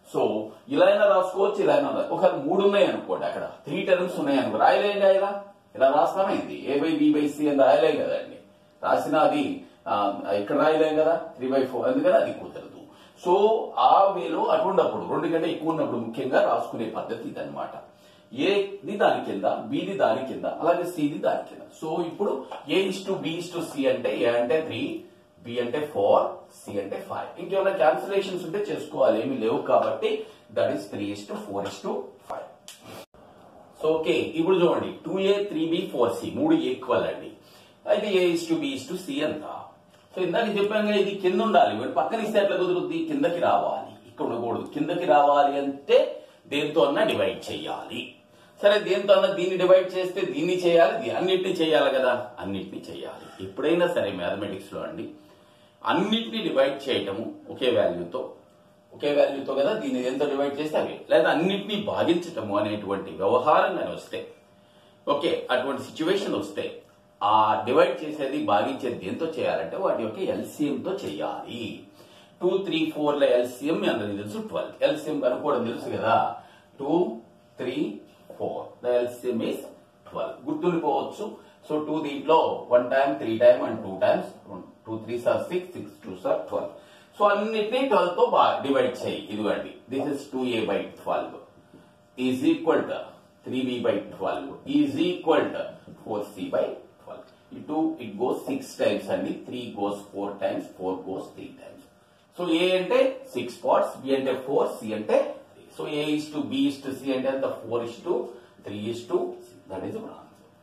సో ఇలా అయినా రాసుకోవచ్చు, ఇలా అయినా ఒక మూడు ఉన్నాయి అనుకోండి, అక్కడ త్రీ టర్మ్స్ ఉన్నాయి అనుకో, రాయలేం కదా ఇలా ఇలా రాస్తామైంది A by B by C అని రాయలేం కదండి. రాసిన అది ఇక్కడ రాయలేం కదా త్రీ బై ఫోర్ అందుకని అది కుదరదు. సో ఆ వేలో అటువంటిప్పుడు రెండు కంటే ఎక్కువ ఉన్నప్పుడు ముఖ్యంగా రాసుకునే పద్ధతి ఇదనమాట. ఏది దాని కింద, బిది దాని కింద, అలాగే సిది దాని కింద. సో ఇప్పుడు a is to B is to c అంటే ఏ అంటే త్రీ, బి అంటే ఫోర్, సి అంటే ఫైవ్. ఇంకేమైనా క్యాన్సిలేషన్స్ ఉంటే చేసుకోవాలి, ఏమి లేవు కాబట్టి that is three is to four is to five. So okay ఇప్పుడు చూడండి two a three b four c మూడు ఈక్వల్ అండి. అయితే a is to B is to C అంత. సో ఇందాక చెప్పాను ఇది కింద ఉండాలి, పక్కన ఇస్తే ఎట్లా కుదురుద్ది, కిందకి రావాలి, ఇక్కడ ఉండకూడదు. కిందకి రావాలి అంటే దేంతో అన్నా డివైడ్ చేయాలి. సరే దేంతో అన్నా దీన్ని డివైడ్ చేస్తే దీన్ని చేయాలి, అన్నిటిని చేయాలి కదా, అన్నిటిని చేయాలి. ఎప్పుడైనా సరే మ్యాథమెటిక్స్ లో అండి అన్నిటిని డివైడ్ చేయటము ఒకే వాల్యూతో ఒకే వాల్యూతో కదా, దీన్ని దేంతో డివైడ్ చేస్తే అవి, లేదా అన్నిటినీ భాగించటము అనేటువంటి వ్యవహారం కానీ వస్తే, ఓకే అటువంటి సిచ్యువేషన్ వస్తే ఆ డివైడ్ చేసేది భాగించేది దేంతో చేయాలంటే వాటి యొక్క ఎల్సిఎం తో చేయాలి. టూ త్రీ ఫోర్ ల ఎల్సిఎం అందరికి తెలుసు ట్వెల్వ్. ఎల్సిఎం కనుక్కోవడం తెలుసు కదా, two three four the LCM is twelve. గుర్తుండిపోవచ్చు. సో టూ దీంట్లో one time, three time and two times, two three are six, six two are twelve. So అన్నిటినీ ట్వెల్వ్ తో డివైడ్ చేయి. ఇదిగోండి this is two a by twelve is equal to three b by twelve is equal to four C by twelve. ఇటు ఇట్ గోస్ సిక్స్ టైమ్స్ అండి, three goes four times, four goes three times. So ఏ అంటే సిక్స్ పార్ట్స్, బి అంటే ఫోర్, సి అంటే three. So a is to B is to c అంటే అంత four is to three is to that is answer.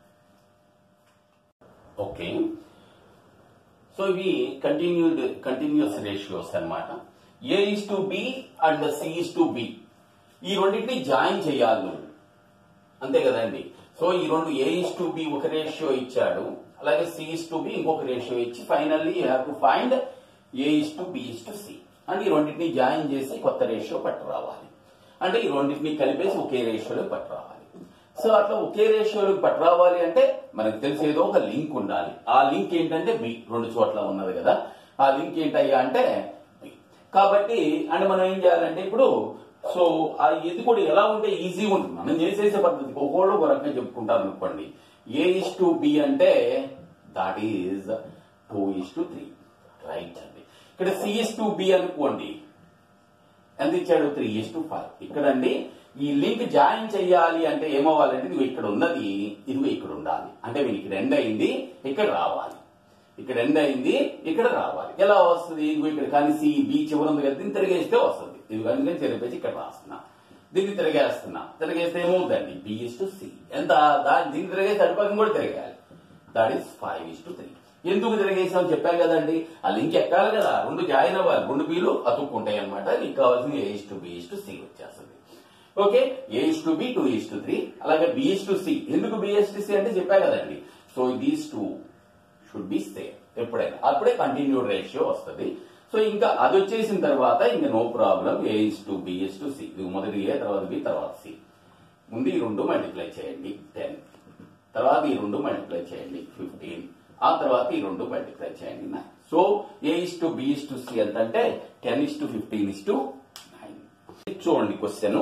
Okay so ఇవి కంటిన్యూడ్ కంటిన్యూస్ రేషియోస్ అన్నమాట. A is to b and c is to b ఈ రెండింటిని జాయిన్ చేయాలి నువ్వు, అంతే కదండి. సో ఈ రెండు ఏ ఇస్ టు బి ఒక రేషియో ఇచ్చాడు, అలాగే సి ఇస్ టు బి ఇంకొక రేషియో ఇచ్చి finally you have to find a is to B is to c. అంటే ఈ రెండింటిని జాయిన్ చేసి కొత్త రేషియో పట్టు రావాలి, అంటే ఈ రెండింటిని కలిపేసి ఒకే రేషియోలో పట్టు రావాలి. సో అట్లా ఒకే రేషియోలోకి పట్టు రావాలి అంటే మనకు తెలిసేదో ఒక లింక్ ఉండాలి. ఆ లింక్ ఏంటంటే బి, రెండు చోట్ల ఉన్నది కదా, ఆ లింక్ ఏంటయ్యా అంటే బి. కాబట్టి అంటే మనం ఏం చేయాలంటే ఇప్పుడు సో ఇది కూడా ఎలా ఉంటే ఈజీ ఉంటుంది, మనం చేసేసే పద్ధతి ఒక్కోళ్ళు ఒక రకంగా చెప్పుకుంటారు అనుకోండి. ఏ ఇస్ టు బి అంటే that is two is to three, right అండి. ఇక్కడ సి ఇస్ టు బి అనుకోండి, ఎంత ఇచ్చాడు, త్రీ ఇస్ టు ఫైవ్. ఇక్కడండి ఈ లింక్ జాయిన్ చెయ్యాలి అంటే ఏమవ్వాలంటే ఇది ఇక్కడ ఉన్నది, ఇది ఇక్కడ ఉండాలి. అంటే మీరు ఇక్కడ ఎండ్ అయింది ఇక్కడ రావాలి, ఇక్కడ ఎండ్ అయింది ఇక్కడ రావాలి. ఎలా వస్తుంది, ఇది ఇక్కడ కానీ సి బి చివరి ఉంది కదా, దీన్ని తిరిగేస్తే వస్తుంది. ఇది కానీ తిరిగేసి ఇక్కడ రాస్తున్నా, దీన్ని తిరిగేస్తున్నా, తిరిగేస్తే ఏమవుతుందండి బి ఇస్ టు సి. ఎంత దాన్ని దీన్ని తిరిగేసి అటుపక్కన కూడా తిరగాలి, that is five is to three. ఎందుకు తిరిగేసామని చెప్పాం కదండి, ఆ లింక్ ఎక్కాలి కదా, రెండు జాయిన్ అవ్వాలి, రెండు బీలు అతుక్కుంటాయి అనమాట. నీకు కావాల్సిన a is to B is to c వచ్చేస్తుంది. Okay a is to b two is to three, అలాగే బి ఇస్ టు సి. ఎందుకు బి ఇస్ టు సి అంటే చెప్పా కదండి. So these two should be same ఎప్పుడైనా, అప్పుడే కంటిన్యూడ్ రేషియో వస్తుంది. సో ఇంకా అది వచ్చేసిన తర్వాత ఇంకా no problem, a is to B is to c. ఇది మొదటి ఏ, తర్వాత బి, తర్వాత సి. ముందు ఈ రెండు మల్టిప్లై చేయండి టెన్, తర్వాత ఈ రెండు మల్టిప్లై చేయండి ఫిఫ్టీన్, ఆ తర్వాత ఈ రెండు మల్టిప్లై చేయండి nine. So a is to B is to c ఎంత అంటే ten is to fifteen is to nine. చూడండి question,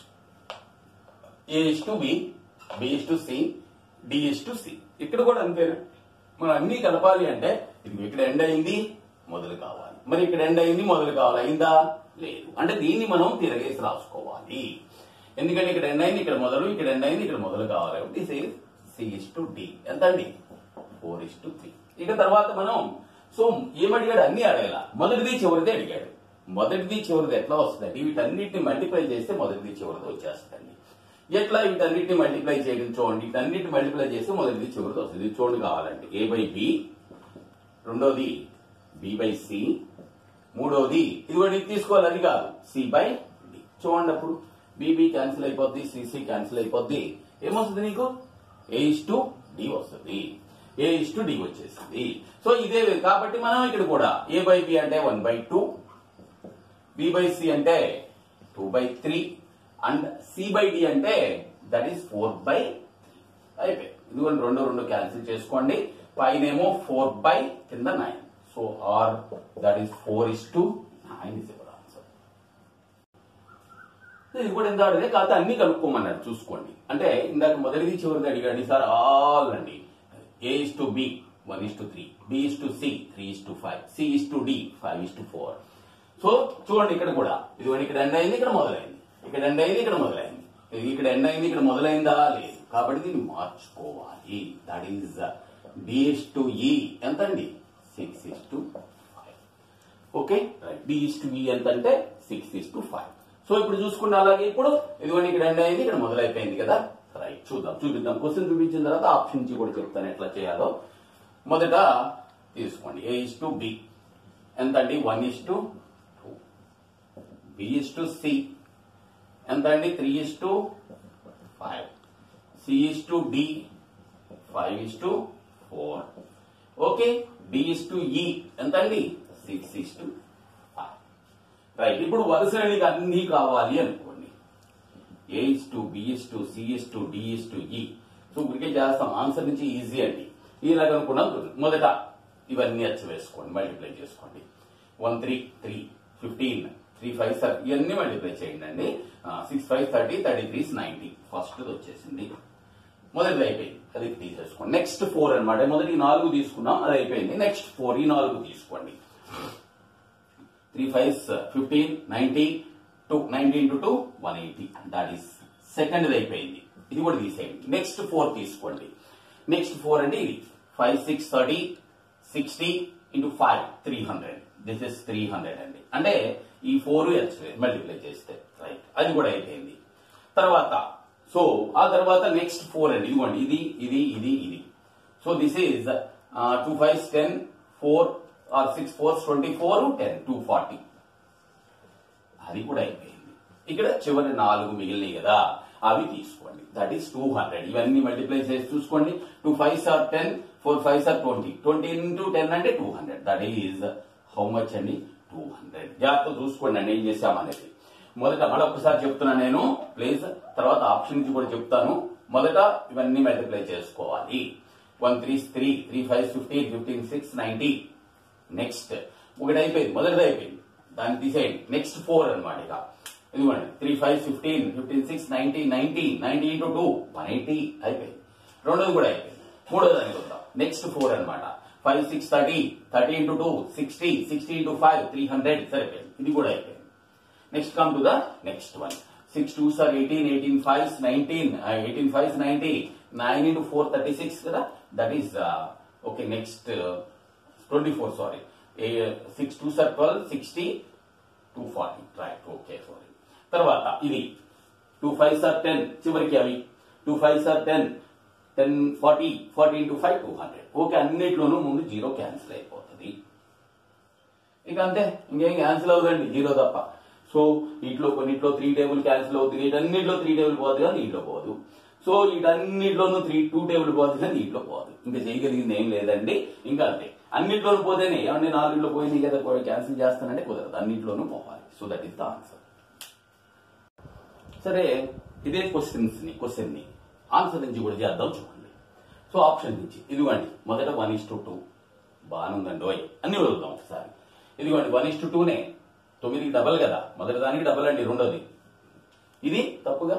a is to b, b is to c, d is to c. ఇక్కడ కూడా అంతేనా, మనం అన్ని కలపాలి అంటే ఇది ఇక్కడ ఎండ్ అయింది మొదలు కావాలి, మరి ఇక్కడ ఎండ్ అయింది మొదలు కావాలి, అయిందా లేదు. అంటే దీన్ని మనం తిరగేసి రాసుకోవాలి, ఎందుకంటే ఇక్కడ ఎండ్ అయింది ఇక్కడ మొదలు, ఇక్కడ ఎండ్ అయింది ఇక్కడ మొదలు కావాలి. కాబట్టి సి ఇస్ టు డి ఎంత అండి ఫోర్ ఇస్ టు త్రీ. ఇక తర్వాత మనం సో ఏమడిగాడు, అన్ని అడగల, మొదటిది చివరిది అడిగాడు. మొదటిది చివరిది ఎట్లా వస్తుందండి, వీటన్నిటిని మల్టిప్లై చేస్తే మొదటిది చివరిది వచ్చేస్తుందండి. ఎట్లా వీటన్నిటిని మల్టిప్లై చేయడం చూడండి, వీటన్నిటిని మల్టిప్లై చేస్తే మొదటిది చివరిది వస్తుంది. ఇది చూడండి కావాలంటే ఏ బై బి, రెండోది బి బై సి, మూడోది ఇది కూడా ఇది తీసుకోవాలి, అది కాదు సి బై డి. చూడండి అప్పుడు బీబీ క్యాన్సిల్ అయిపోద్ది, సిసి క్యాన్సిల్ అయిపోద్ది, ఏమొస్తుంది నీకు ఏ ఇస్ టు డి వస్తుంది, ఏ ఇస్ టు డి వచ్చేసింది. సో ఇదే కాబట్టి మనం ఇక్కడ కూడా ఏ బై బి అంటే one by two, b by C అంటే two by three, and C by D అంటే that is four by three. అయిపోయి ఇదిగోండి రెండు రెండు క్యాన్సిల్ చేసుకోండి, పైన ఏమో ఫోర్ బై కింద nine. So or that is four is to nine is your answer. ఇది కూడా ఎంత ఆడదే కాకపోతే అన్ని కలుపుకోమన్నాడు చూసుకోండి. అంటే ఇందాక మొదటిది చివరిది అడిగాడు సార్ ఆల్ అండి. ఏ is to b one is to three, b is to c three is to five, c is to d five is to four. So చూడండి ఇక్కడ కూడా ఇదిగోండి ఇక్కడ ఎండ్ అయింది, ఇక్కడ మొదలైంది, ఇక్కడ ఎండ్ అయింది, ఇక్కడ మొదలైంది, ఇక్కడ ఎండ్ అయింది, ఇక్కడ మొదలైందా లేదు. కాబట్టి దీన్ని మార్చుకోవాలి. That is d is to e ఎంత అండి six is to five. Okay right. D is to e ఎంత అంటే six is to five. So ఇప్పుడు చూసుకుంటే అలాగే ఇప్పుడు ఇదిగోండి ఇక్కడ ఎండ్ అయింది, ఇక్కడ మొదలైపోయింది కదా. రైట్ చూద్దాం చూపిద్దాం. క్వశ్చన్ చూపించిన తర్వాత ఆప్షన్ నుంచి కూడా చెప్తాను ఎట్లా చేయాలో. మొదట తీసుకోండి ఏ ఇస్ టు బి ఎంత అండి one is to two, b is to c ఎంత అండి three is to five, c is to d five is to four. Okay d is to e ఎంత అండి six is to five. Right. ఇప్పుడు వరుసగా నీకు అన్ని కావాలి అనుకోండి. A is to B is to C is to d is to e. So ఇప్పటికే చేస్తాం ఆన్సర్ నుంచి ఈజీ అండి. ఇలాగ అనుకున్నాం. మొదట ఇవన్నీ వచ్చి వేసుకోండి, మల్టిప్లై చేసుకోండి. One three three fifteen three five are ఇవన్నీ మల్టిప్లై చేయండి అండి. Six five thirty thirty three ninety first వచ్చేసింది. మొదటిది అయిపోయింది, అది తీసేసుకోండి. నెక్స్ట్ ఫోర్ అనమాట. మొదటి నాలుగు తీసుకున్నాం, అది అయిపోయింది. నెక్స్ట్ ఫోర్ ఈ నాలుగు తీసుకోండి. Three five fifteen ninety two ninety into two one eighty that is second అయిపోయింది. ఇది కూడా తీసేయండి. నెక్స్ట్ ఫోర్ తీసుకోండి. నెక్స్ట్ ఫోర్ అంటే ఇది five six thirty sixty into five three hundred this is three hundred అండి. అంటే ఈ ఫోర్ మల్టిప్లై చేస్తే రైట్ అది కూడా అయిపోయింది. తర్వాత సో ఆ తర్వాత నెక్స్ట్ ఫోర్ అండి. ఇదిగోండి ఇది ఇది ఇది ఇది. So this is two five ten four or six four twenty four ten two forty అది కూడా అయిపోయింది. ఇక్కడ చివరి నాలుగు మిగిలినాయి కదా అవి తీసుకోండి. That is two hundred. ఇవన్నీ మల్టిప్లై చేసి చూసుకోండి. Two five are ten four five are twenty twenty into ten అంటే two hundred. That is how much అండి టూ హండ్రెడ్. జాగ్రత్త చూసుకోండి అండి ఏం చేశామనేది. మొదట మళ్ళీ ఒకసారి చెప్తున్నా నేను ప్లీజ్, తర్వాత ఆప్షన్ నుంచి కూడా చెప్తాను. మొదట ఇవన్నీ మల్టిప్లై చేసుకోవాలి. One three three three five fifteen fifteen six ninety. Next ఒకటి అయిపోయింది, మొదటిది అయిపోయింది, దాన్ని తీసేయండి. నెక్స్ట్ ఫోర్ అనమాట. ఇక ఇదిగోండి three five fifteen fifteen six ninety ninety ninety into two one eighty అయిపోయింది. రెండోది కూడా అయిపోయింది. మూడోది దానికి వద్దాం. నెక్స్ట్ ఫోర్ అనమాట. Five six thirty thirty into two sixty sixty into five three hundred సరిపోయింది. ఇది కూడా అయిపోయింది. Next come to the next one. Six two are eighteen eighteen five nineteen eighteen five ninety nine into four thirty six కదా. That is okay. Next twenty four sorry six two are twelve sixty two forty right. Okay sorry. తర్వాత ఇది టూ ఫైవ్ సార్ టెన్ చివరికి అవి two five are ten ten forty forty into five two hundred. Okay అన్నిట్లోనూ ముందు జీరో క్యాన్సిల్ అయిపోతుంది. ఇక అంతే, ఇంకేం క్యాన్సిల్ అవుతుంది జీరో తప్ప. సో వీటిలో కొన్నిట్లో త్రీ టేబుల్ క్యాన్సిల్ అవుతుంది, వీటన్నిటిలో త్రీ టేబుల్ పోతుంది కానీ దీంట్లో పోదు. సో వీటన్నిటిలోనూ త్రీ టూ టేబుల్ పోతుంది కానీ దీంట్లో పోదు. ఇంకా చేయగలిగింది ఏం లేదండి. ఇంకా అంతే అన్నింటిలోనూ పోతేనే ఏమంటే నాలుగులో పోయింది కదా క్యాన్సిల్ చేస్తానంటే కుదరదు, అన్నింటిలోనూ పోవాలి. So that is the answer. సరే ఇదే క్వశ్చన్స్ ని క్వశ్చన్ ని ఆన్సర్ నుంచి కూడా చేద్దాం చూడండి. సో ఆప్షన్ నుంచి ఇదిగోండి మొదట వన్ ఇస్ టు టూ బాగానుందండి ఓయ్ అన్ని వదులుదాం ఒకసారి. ఇదిగోండి వన్ ఇస్ టు టూనే తొమ్మిదికి డబల్ కదా, మొదటి దానికి డబల్ అండి రెండోది. ఇది తప్పుగా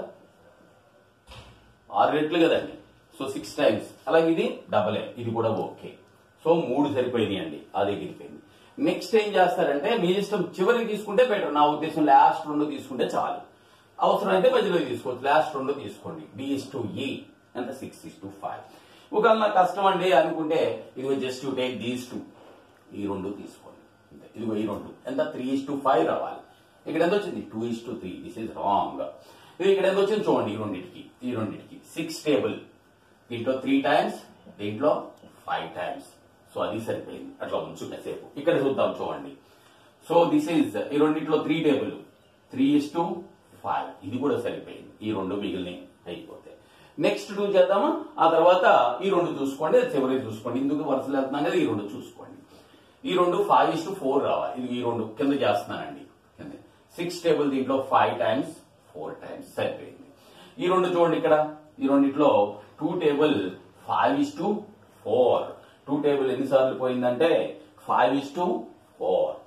ఆరు రెట్లు కదండి, సో సిక్స్ టైమ్స్. అలాగే ఇది డబలే, ఇది కూడా ఓకే. సో మూడు సరిపోయినాయి అండి, అది ఎగిరిపోయింది. నెక్స్ట్ ఏం చేస్తారంటే మీ ఇష్టం, చివరికి తీసుకుంటే బెటర్. నా ఉద్దేశం లాస్ట్ రెండు తీసుకుంటే చాలు. అవసరం అయితే మధ్యలో తీసుకోవచ్చు, లాస్ట్ రెండు తీసుకోండి. డి ఇస్ టు ఈ ఎంత సిక్స్ ఇస్ టు ఫైవ్. ఒకవేళ నాకు కష్టం అండి అనుకుంటే ఇదిగో జస్ట్ టేక్ దీస్ టూ, ఈ రెండు తీసుకోండి. ఇదిగో ఈ రెండు ఎంత త్రీ ఇస్ టు ఫైవ్ రావాలి. ఇక్కడ ఎంత వచ్చింది two is to three. This is wrong. ఇది ఇక్కడ ఎంత వచ్చింది చూడండి, ఈ రెండింటికి ఈ రెండింటికి సిక్స్ టేబుల్, దీంట్లో త్రీ టైమ్స్, దీంట్లో ఫైవ్ టైమ్స్. సో అది సరిపోయింది. అట్లా ఉంచుకునే సేపు ఇక్కడ చూద్దాం చూడండి. సో దిస్ ఈజ్ ఈ రెండింటిలో three table, three is to five. ఇది కూడా సరిపోయింది. ఈ రెండు మిగిలినవి అయిపోతాయి. నెక్స్ట్ టూ చేద్దామా, ఆ తర్వాత ఈ రెండు చూసుకోండి, చివరి చూసుకోండి. ఇందుకు వరుసలు వెళ్తున్నాం కదా, ఈ రెండు చూసుకోండి. ఈ రెండు ఫైవ్ ఇస్ టు ఫోర్ రావాలి. ఇది ఈ రెండు కింద చేస్తున్నానండి. కింద సిక్స్ టేబుల్, దీంట్లో ఫైవ్ టైమ్స్, ఫోర్ టైమ్స్ సరిపోయింది. ఈ రెండు చూడండి ఇక్కడ, ఈ రెండిట్లో two table five is to four. Two table ఎన్నిసార్లు పోయిందంటే five is to four.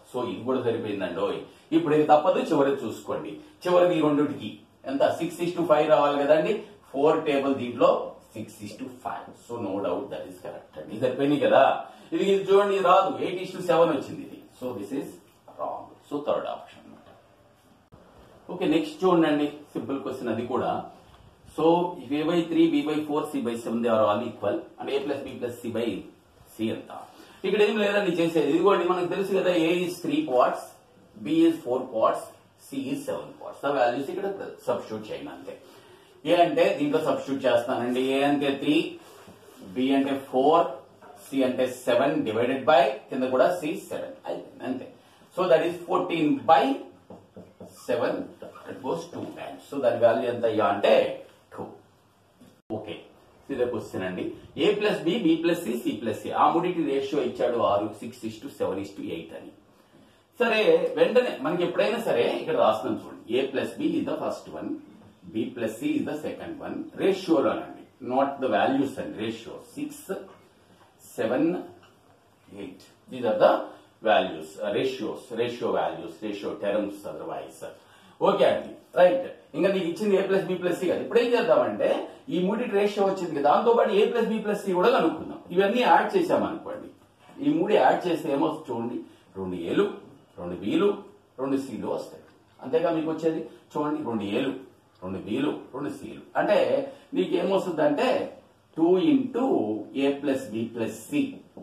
So ఇది కూడా సరిపోయిందండి. ఇప్పుడు ఇది తప్పదు, చివరికి చూసుకోండి. చివరికి ఈ రెండుకి ఎంత సిక్స్ ఇస్ టు ఫైవ్ రావాలి కదండి. ఫోర్ టేబుల్ దీంట్లో six is to five. So no doubt that is correct అండి. ఇది సరిపోయింది కదా. ఇది ఇది చూడండి, ఇది రాదు. ఎయిట్ ఇస్ టు సెవెన్ వచ్చింది ఇది. So this is wrong. So third option అనమాట. ఓకే, నెక్స్ట్ చూడండి, సింపుల్ క్వశ్చన్ అది కూడా. So A by three, b by four, C by seven they are all equal and a plus B plus C by c ఎంత. ఇక్కడ ఏం లేదండి చేసేది. ఇదిగోండి మనకు తెలుసు కదా, a is three parts, b is four parts, c is seven parts. ఆ వాల్యూస్ ఇక్కడ సబ్స్టిట్యూట్ చేయండి అంతే. ఏ అంటే దీంట్లో సబ్స్టిట్యూట్ చేస్తానండి. ఏ అంటే త్రీ, బి అంటే ఫోర్, సి అంటే సెవెన్ డివైడెడ్ బై కింద కూడా సి సెవెన్ అయిపోయింది అంతే. So that is fourteen by seven, it goes two times. So దాని వాల్యూ ఎంత అయ్యా అంటే టూ. ఓకే, ఇదే క్వశ్చన్ అండి. A plus b, b plus c, c plus c, ఆ మూడింటి రేషియో ఇచ్చాడు ఆరు, six is to seven is to eight అని. సరే, వెంటనే మనకి ఎప్పుడైనా సరే ఇక్కడ రాస్తున్నాం చూడండి. ఏ plus b is the first one, b plus c is the second one. రేషియోలోనండి, నాట్ ద వాల్యూస్ అండి. Ratio six, seven, eight, these are the values, ratios, ratio values, ratio terms otherwise. Okay అండి, రైట్. ఇంకా నీకు ఇచ్చింది a plus B plus c కదా. ఇప్పుడు ఏం చేద్దామంటే ఈ మూడింటి రేషియో వచ్చింది కదా, దాంతో పాటు a plus B plus c కూడా కనుక్కుందాం. ఇవన్నీ యాడ్ చేసామనుకోండి, ఈ మూడు యాడ్ చేస్తే ఏమొస్తుంది చూడండి, రెండు ఏలు, రెండు బీలు, రెండు సీలు వస్తాయి. అంతేగా మీకు వచ్చేది చూడండి, రెండు ఏలు, రెండు బీలు, రెండు సీలు. అంటే నీకు ఏమొస్తుంది అంటే two into A plus B plus C,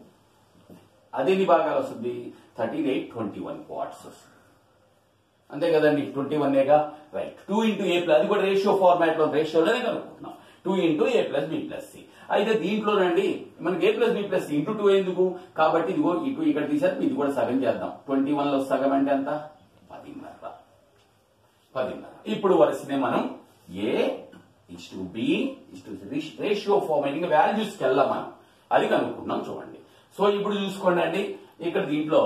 అదేని బాగా వస్తుంది thirteen eight twenty one parts వస్తుంది. అంతే కదండి, ట్వంటీ వన్ ఏగా, right. Two into A plus, అది కూడా రేషియో ఫార్మాట్ లో రేషియోలోనే కనుక్కుంటున్నాం. Two into A plus B plus C. అయితే దీంట్లోనండి మనకి A plus B plus C into two ఎందుకు, కాబట్టి ఇదిగో ఇటు ఇక్కడ తీసేది, ఇది కూడా సగం చేద్దాం. ట్వంటీ వన్ లో సగం అంటే ఎంత, పదిన్నర. పదిన్నర. ఇప్పుడు వరుసనే మనం A is to B is to ratio formatting వాల్యూస్కి వెళ్ళాం మనం, అది కనుక్కున్నాం చూడండి. సో ఇప్పుడు చూసుకోండి అండి, ఇక్కడ దీంట్లో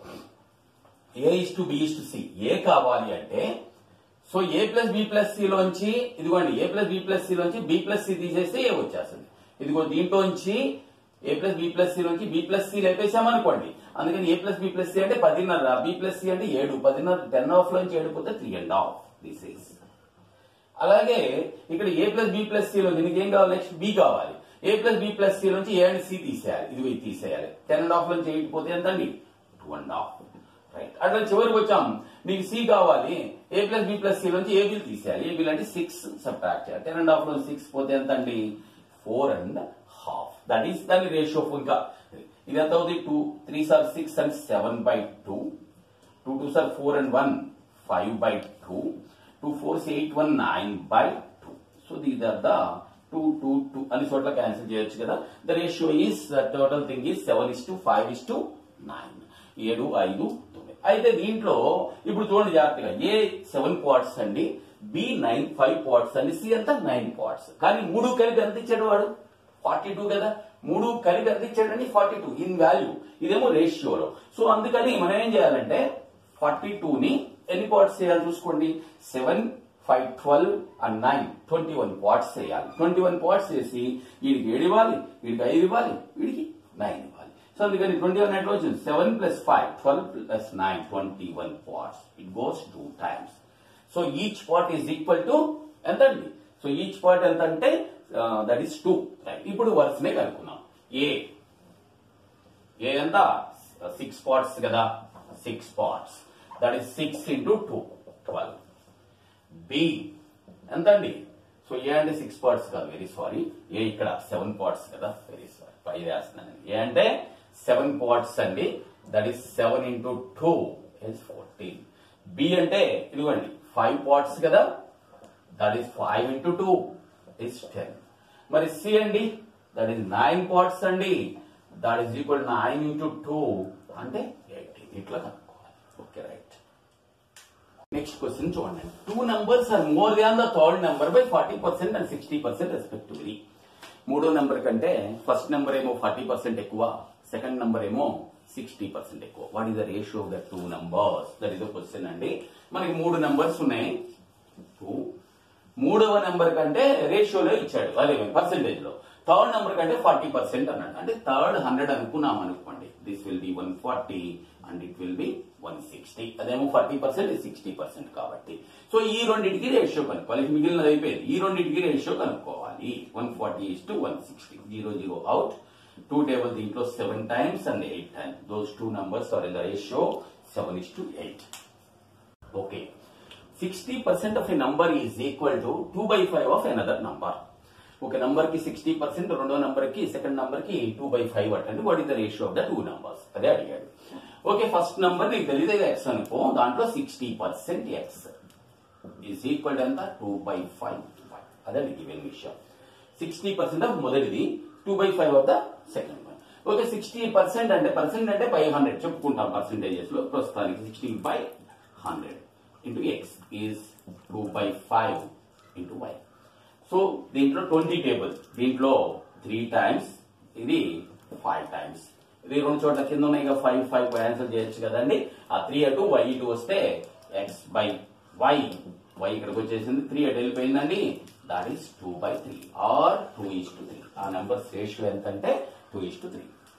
A is to B is to C, A కావాలి అంటే so A plus B plus C లోంచి ఇదిగోండి, A plus B plus C లోంచి బి ప్లస్ సి తీసేస్తే ఏ వచ్చేస్తుంది. ఇదిగో దీంట్లోంచి A plus B plus C లోంచి బి ప్లస్ సి లేపేసామనుకోండి. అందుకని A plus B plus C అంటే పదిన్నర, బి ప్లస్ సి అంటే ఏడు, పదిన్నర టెన్ ఆఫ్ లోంచి ఏడు పోతే three and half. This is. అలాగే ఇక్కడ A plus B plus C లో దీనికి ఏం కావాలి, నెక్స్ట్ బి కావాలి. A plus B plus C నుంచి ఏ అండ్ సి తీసేయాలి, ఇది తీసేయాలి. టెన్ అండ్ హాఫ్ నుంచి ఎయిట్ పోతే ఎంత అండి, టూ అండ్ హాఫ్. రైట్. అట్లా చివరికి వచ్చాం, నీకు సి కావాలి. A plus B plus C నుంచి ఏ బిల్ తీసేయాలి. ఏ బిల్ అంటే సిక్స్ సబ్ట్రాక్ట్ చేయాలి. టెన్ అండ్ హాఫ్ నుంచి సిక్స్ పోతే ఎంత అండి, four and half. That is దాని రేషియో. ఇంకా ఇది ఎంత అవుతుంది, two three are six and seven by two, two twos are four and one five by two, two fours eight, one nine by two. So these are the two two two అన్ని చోట్ల క్యాన్సిల్ చేయొచ్చు కదా. The ratio is total thing is seven is to five is to nine, ఏడు ఐదు తొమ్మిది. అయితే దీంట్లో ఇప్పుడు చూడండి జాగ్రత్తగా, ఏ సెవెన్ పార్ట్స్ అండి, బి నైన్ ఫైవ్ పార్ట్స్ అండి, సి అంతా నైన్ పార్ట్స్. కానీ మూడు కలిపి ఎంత ఇచ్చాడు వాడు, ఫార్టీ టూ కదా. మూడు కలిపి ఎంత ఇచ్చాడండి, ఫార్టీ టూ ఇన్ వాల్యూ. ఇదేమో రేషియోలో. సో అందుకని మనం ఏం చేయాలంటే ఫార్టీ టూ ని ఎన్ని పార్ట్స్ చేయాలి చూసుకోండి, seven five twelve and nine twenty one parts చేయాలి. ట్వంటీ వన్ పార్ట్స్ చేసి వీడికి ఏడు ఇవ్వాలి, వీడికి ఐదు ఇవ్వాలి, వీడికి నైన్ ఇవ్వాలి. సో అందుకని ట్వంటీ వన్ ఎట్లా వచ్చింది, seven plus five twelve plus nine twenty one parts. It goes two times. So each part is equal to ఎంత అండి, సో ఈచ్ పార్ట్ ఎంత అంటే దట్ ఈస్ టూ. ఇప్పుడు వరుసనే కనుక్కున్నాం. ఏ ఏ ఎంత సిక్స్ పార్ట్స్ కదా, six parts, that is six into two twelve. B ఎంత అండి, సో ఏ అంటే సిక్స్ పార్ట్స్ కాదు, వెరీ సారీ. ఏ ఇక్కడ సెవెన్ పార్ట్స్ కదా, వెరీ సారీ, ఫైవ్ వేస్తున్నాను. ఏ అంటే సెవెన్ పార్ట్స్ అండి, that is seven into two is fourteen. B అంటే ఇదిగోండి ఫైవ్ పార్ట్స్ కదా, that is five into two is ten. మరి సి అండి, దట్ ఈస్ నైన్ పార్ట్స్ అండి, that is equal nine into two అంటే ఎయిటీన్. ఇట్లా కనుక్కోవాలి. Okay, right. నెక్స్ట్ క్వశ్చన్ చూడండి. Two numbers are more than the third number by forty percent and sixty percent respectively. మూడో నెంబర్ కంటే ఫస్ట్ నెంబర్ ఏమో ఫార్టీ పర్సెంట్ ఎక్కువ, సెకండ్ నెంబర్ ఏమో సిక్స్టీ పర్సెంట్ ఎక్కువ. What is the ratio of the two numbers, that is the question అండి. మనకి మూడు నెంబర్స్ ఉన్నాయి. టూ మూడవ నెంబర్ కంటే రేషియోలో ఇచ్చాడు, అదే పర్సెంటేజ్ లో. థర్డ్ నెంబర్ కంటే ఫార్టీ పర్సెంట్ అన్నాడు. అంటే థర్డ్ హండ్రెడ్ అనుకున్నాం అనుకోండి, this will be one forty and it will be one sixty, అదేమో ఫార్టీ పర్సెంట్ సిక్స్టీ పర్సెంట్ కాబట్టి సో ఈ రెండింటికి రేషియో కనుక్కోవాలి. మిగిలినది అయిపోయింది. ఈ రెండింటికి రేషియో కనుక్కోవాలి. One forty is to one sixty, zero zero out, two table దీంట్లో seven times and eight times. Those two numbers are in the ratio seven is to eight. Okay, sixty percent of a number is equal to two by five of another number. ఒక నంబర్ కి సిక్స్టీ పర్సెంట్, రెండో నంబర్ కి సెకండ్ నంబర్ కి టూ బై ఫైవ్ అట్టండి. What is the ratio of the two numbers అదే అడిగాడు. ఓకే, ఫస్ట్ నంబర్ నీకు తెలియదు ఎక్స్ అనుకో, దాంట్లో sixty percent X is equal ఎంత టూ బై ఫైవ్. అదే గివెన్ విషయం. సిక్స్టీ పర్సెంట్ ఆఫ్ మొదటిది, two by five of the second one. Okay, sixty percent అంటే పర్సెంట్ అంటే బై హండ్రెడ్ చెప్పుకుంటాం పర్సెంటేజెస్ లో. ప్రస్తుతానికి sixty by hundred into X is two by five into Y. So దీంట్లో ట్వంటీ టేబుల్, దీంట్లో త్రీ టైమ్స్, ఇది ఫైవ్ టైమ్స్. ఇది రెండు చోట్ల కింద ఉన్నాయి కదా, ఫైవ్ ఫైవ్ ఆన్సర్ చేయొచ్చు కదండి. ఆ త్రీ అటు వై ఇటు వస్తే ఎక్స్ బై వై, వై ఇక్కడికి వచ్చేసింది, త్రీ అటు వెళ్ళిపోయిందండి. That is two by three or two is to three. ఆ నెంబర్స్ రేషియో ఎంత అంటే two is to three.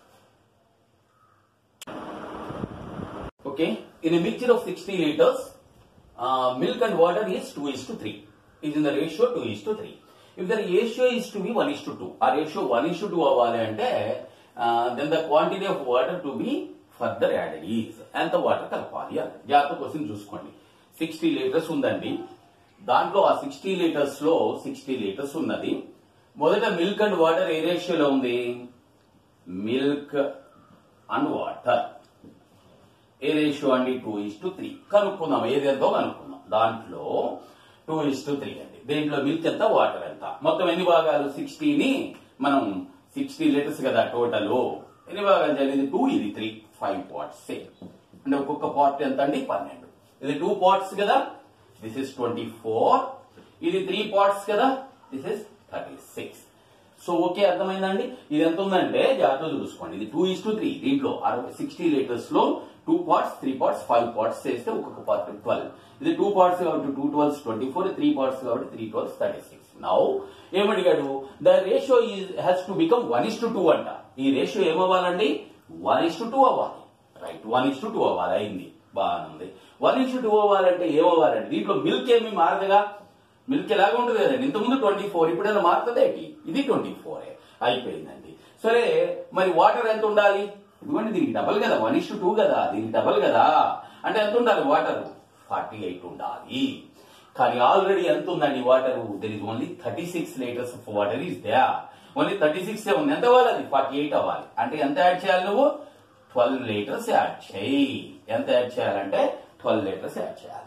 Okay, in mixture of sixty litres milk and water is two is to three. is in the ratio two is to three. If the ratio is to be one is to two, ఆ ratio one is to two అవ్వాలి అంటే then the quantity of water to be further added is, ఎంత వాటర్ కలపాలి అంటే జాగ్రత్త క్వశ్చన్ చూసుకోండి. సిక్స్టీ లీటర్స్ ఉందండి, దాంట్లో ఆ సిక్స్టీ లీటర్స్ లో సిక్స్టీ లీటర్స్ ఉన్నది. మొదట మిల్క్ అండ్ వాటర్ ఏ రేషియోలో ఉంది? మిల్క్ అండ్ వాటర్ ఏ రేషియో అండి? Two is to three. కనుక్కుందాం, ఏది ఎంతో కనుక్కుందాం. దాంట్లో టూ ఇస్ టు త్రీ అండి. దీంట్లో మిల్క్ ఎంత, వాటర్ ఎంత, మొత్తం ఎన్ని భాగాలు? సిక్స్టీని మనం సిక్స్టీ లీటర్స్ కదా టోటల్, ఎన్ని భాగాలు జరిగింది? టూ, ఇది త్రీ, ఫైవ్ పార్ట్స్ అంటే ఒక్కొక్క పార్ట్ ఎంత అండి? పన్నెండు. ఇది టూ పార్ట్స్ కదా, దిస్ ఇస్ ట్వంటీ ఫోర్. ఇది త్రీ పార్ట్స్ కదా, this is thirty six. So okay, అర్థమైందండి. ఇది ఎంత ఉందంటే జాగ్రత్త చూసుకోండి. ఇది టూ ఇస్ టు త్రీ. దీంట్లో సిక్స్టీ లీటర్స్ లో two parts, three parts, five parts చేస్తే ఒక్కొక్క పార్ట్ ట్వెల్వ్. ఇది టూ పార్ట్స్ కాబట్టి two twelves twenty four, three parts కాబట్టి three twelves thirty six. Now ఏమడిగాడు? The ratio has to become one is to two అంట. ఈ రేషియో ఏమవ్వాలండి? వన్ ఇస్ టు టూ అవ్వాలి. Right, one is to two అవ్వాలి. అయింది, బాగుంది. వన్ ఇస్ టు టూ అవ్వాలంటే ఏమవ్వాలండి? దీంట్లో మిల్క్ ఏమి మారదుగా, మిల్క్ ఎలాగా ఉంటుంది కదండి. ఇంతకుముందు ట్వంటీ ఫోర్, ఇప్పుడు ఏదైనా మారుతుందేంటి? ఇది ట్వంటీ ఫోర్ అయిపోయిందండి. సరే, మరి వాటర్ ఎంత ఉండాలి? ఇదిగోండి, దీనికి డబల్ కదా, వన్ ఇస్ టు టూ కదా, దీనికి డబల్ కదా, అంటే ఎంత ఉండాలి? వాటర్ ఫార్టీ ఎయిట్ ఉండాలి. కానీ ఆల్రెడీ ఎంత ఉందండి water? There is only thirty six litres of water is there. Only thirty six ఉంది. ఎంత అవ్వాలి? అది ఫార్టీ ఎయిట్ అవ్వాలి. అంటే ఎంత యాడ్ చేయాలి నువ్వు? ట్వెల్వ్ లీటర్స్ యాడ్ చేయి. ఎంత యాడ్ చేయాలంటే ట్వెల్వ్ లీటర్స్ యాడ్ చేయాలి.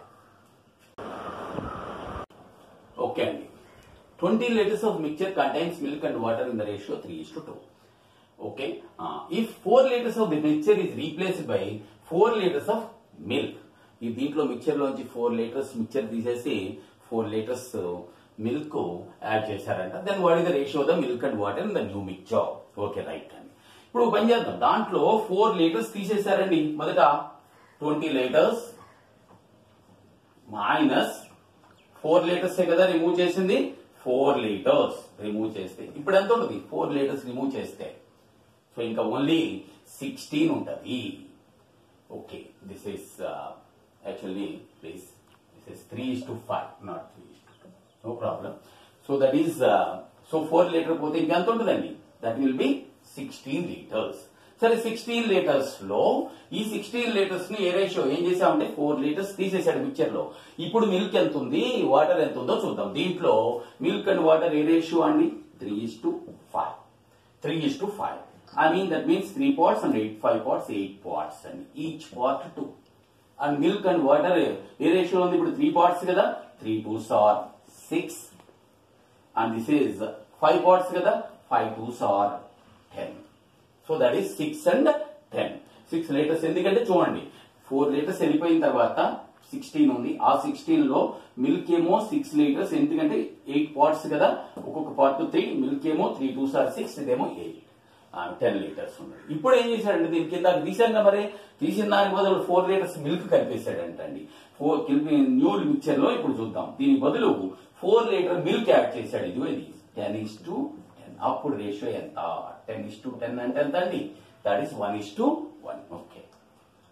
ఓకే అండి, twenty litres of mixture contains milk and water in the ratio three is to two. Okay, if four litres of the mixture is replaced by four litres of milk. ఈ దీంట్లో మిక్చర్ లోంచి ఫోర్ లీటర్స్ మిక్చర్ తీసేసి ఫోర్ లీటర్స్ మిల్క్ యాడ్ చేశారంట. Then what is the ratio of the milk and water in the new mixture. Okay, right అండి. ఇప్పుడు పని చేద్దాం. దాంట్లో ఫోర్ లీటర్స్ తీసేశారండి. మొదట twenty litres minus four litres కదా రిమూవ్ చేసింది, ఫోర్ లీటర్స్ రిమూవ్ చేస్తే ఇప్పుడు ఎంత ఉంటుంది? ఫోర్ లీటర్స్ రిమూవ్ చేస్తే సో ఇంకా ఓన్లీ సిక్స్టీన్ ఉంటుంది. Okay, this is actually please this is three is to five, not three is to two, no problem. So that is so four litre పోతే ఇంకెంత ఉంటుందండి? That will be sixteen litres. సరే, సిక్స్టీన్ లీటర్స్ లో ఈ సిక్స్టీన్ లీటర్స్ ని ఏ రేషియో ఏం చేసామంటే ఫోర్ లీటర్స్ తీసేసాడు మిక్చర్ లో. ఇప్పుడు మిల్క్ ఎంత ఉంది, వాటర్ ఎంత ఉందో చూద్దాం. దీంట్లో మిల్క్ అండ్ వాటర్ ఏ రేషియో అండి? Three is to five. Three is to five. I mean that means three parts and eight, five parts, eight parts and each part two. And milk and water ఏ రేషియో ఉంది? ఇప్పుడు three parts కదా, three twos are six and this is five parts కదా, five twos are ten. So that is six and ten. six liters ఎందుకంటే చూడండి four liters వెళ్ళిపోయిన తర్వాత సిక్స్టీన్ ఉంది. ఆ సిక్స్టీన్ లో మిల్క్ ఏమో సిక్స్ లీటర్స్ ఎందుకంటే ఎయిట్ పార్ట్స్ కదా, ఒక్కొక్క పార్ట్ త్రీ, మిల్క్ ఏమో త్రీ టూస్ ఆర్ సిక్స్, ఇదేమో ఎయిట్, టెన్ లీటర్స్ ఉన్నాయి. ఇప్పుడు ఏం చేశాడంటే దీని కింద తీసాక మరి తీసిన దానికి బదులు ఫోర్ లీటర్స్ మిల్క్ కలిపేశాడంటండి. ఫోర్ కలిపి న్యూ మిక్చర్ లో ఇప్పుడు చూద్దాం. దీని బదులు ఫోర్ లీటర్ మిల్క్ యాడ్ చేశాడు. ఇది ఇది టెన్ ఇస్ టు టెన్. అప్పుడు రేషియో ఎంత? టెన్ ఇస్ టు టెన్ అంటే ఎంత అండి? That is one is to one. Okay,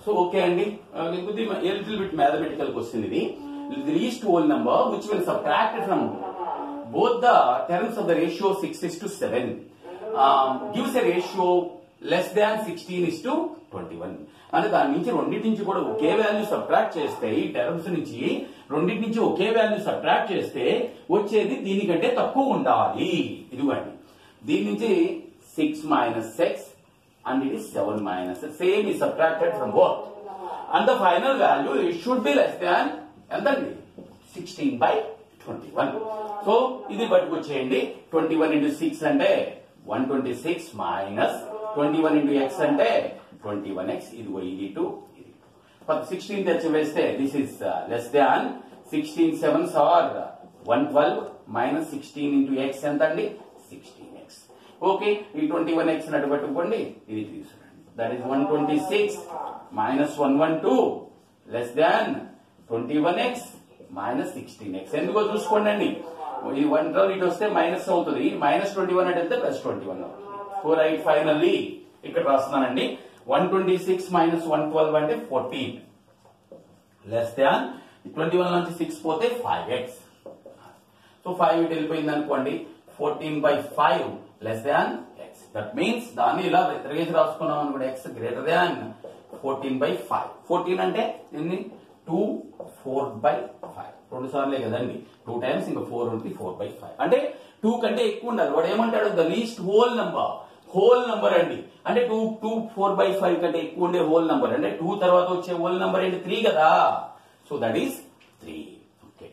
so okay అండి, లేకపోతే లిటిల్ బిట్ మ్యాథమెటికల్ క్వశ్చన్ ఇది. The least whole number which will subtract from both the terms of the ratio six is to seven um, gives a ratio less than sixteen is to twenty-one. అంటే దాని నుంచి రెండింటి నుంచి కూడా ఒకే వాల్యూ సబ్ట్రాక్ట్ చేస్తే, ఈ టర్మ్స్ నుంచి రెండింటి నుంచి ఒకే వాల్యూ సబ్ట్రాక్ట్ చేస్తే వచ్చేది దీనికంటే తక్కువ ఉండాలి. ఇదిగోండి, దీని నుంచి సిక్స్ మైనస్ సిక్స్ అండ్ ఇది సెవెన్ మైనస్ సేమ్ ఈ subtracted from both and the final value it should be less than ఎంతండి sixteen by twenty one. So ఇది పట్టుకొచ్చేయండి. ట్వంటీ వన్ ఇంటూ సిక్స్ అంటే one twenty six minus twenty one into X అంటే ట్వంటీ వన్ ఎక్స్. ఇదిగో ఇది టూ ఇది సిక్స్టీన్ తెచ్చి వేస్తే this is less than sixteen sevens are one twelve minus sixteen into X ఎంత అండి సిక్స్టీన్ ఎక్స్. ఓకే, ఈ ట్వంటీ వన్ ఎక్స్ నటు పట్టుకోండి, ఇది తీసుకురండి. That is one twenty six minus one one two less than twenty one X minus sixteen X. ఎందుకో చూసుకోండి అండి, ఈ వన్ ట్వెల్వ్ ఇటు వస్తే మైనస్ అవుతుంది, మైనస్ ట్వంటీ వన్ అంటే వెళ్తే ప్లస్ ట్వంటీ వన్ అవుతుంది. సో రైట్, ఫైనల్లీ ఇక్కడ రాస్తున్నానండి one twenty six minus one twelve అంటే fourteen less than twenty one నుంచి సిక్స్ పోతే ఫైవ్ ఎక్స్. సో ఫైవ్ ఇటు వెళ్ళిపోయింది అనుకోండి, fourteen by five less than X. That means దాన్ని ఇలా రేజ్ రాసుకున్నాం అనుకోండి, X greater than fourteen by five. Fourteen అంటే ఎన్ని టూ ఫోర్ బై ఫైవ్, రెండు సార్లే కదండి, టూ టైమ్స్ ఇంకా ఫోర్ ఉంటుంది, ఫోర్ బై ఫైవ్ అంటే టూ కంటే ఎక్కువ ఉండాలి. వాడు ఏమంటాడు the least whole number, whole number అండి. అంటే two two four by five కంటే ఎక్కువ ఉండే హోల్ నంబర్ అంటే టూ తర్వాత వచ్చే హోల్ నంబర్ ఏంటి త్రీ కదా. So that is three. Okay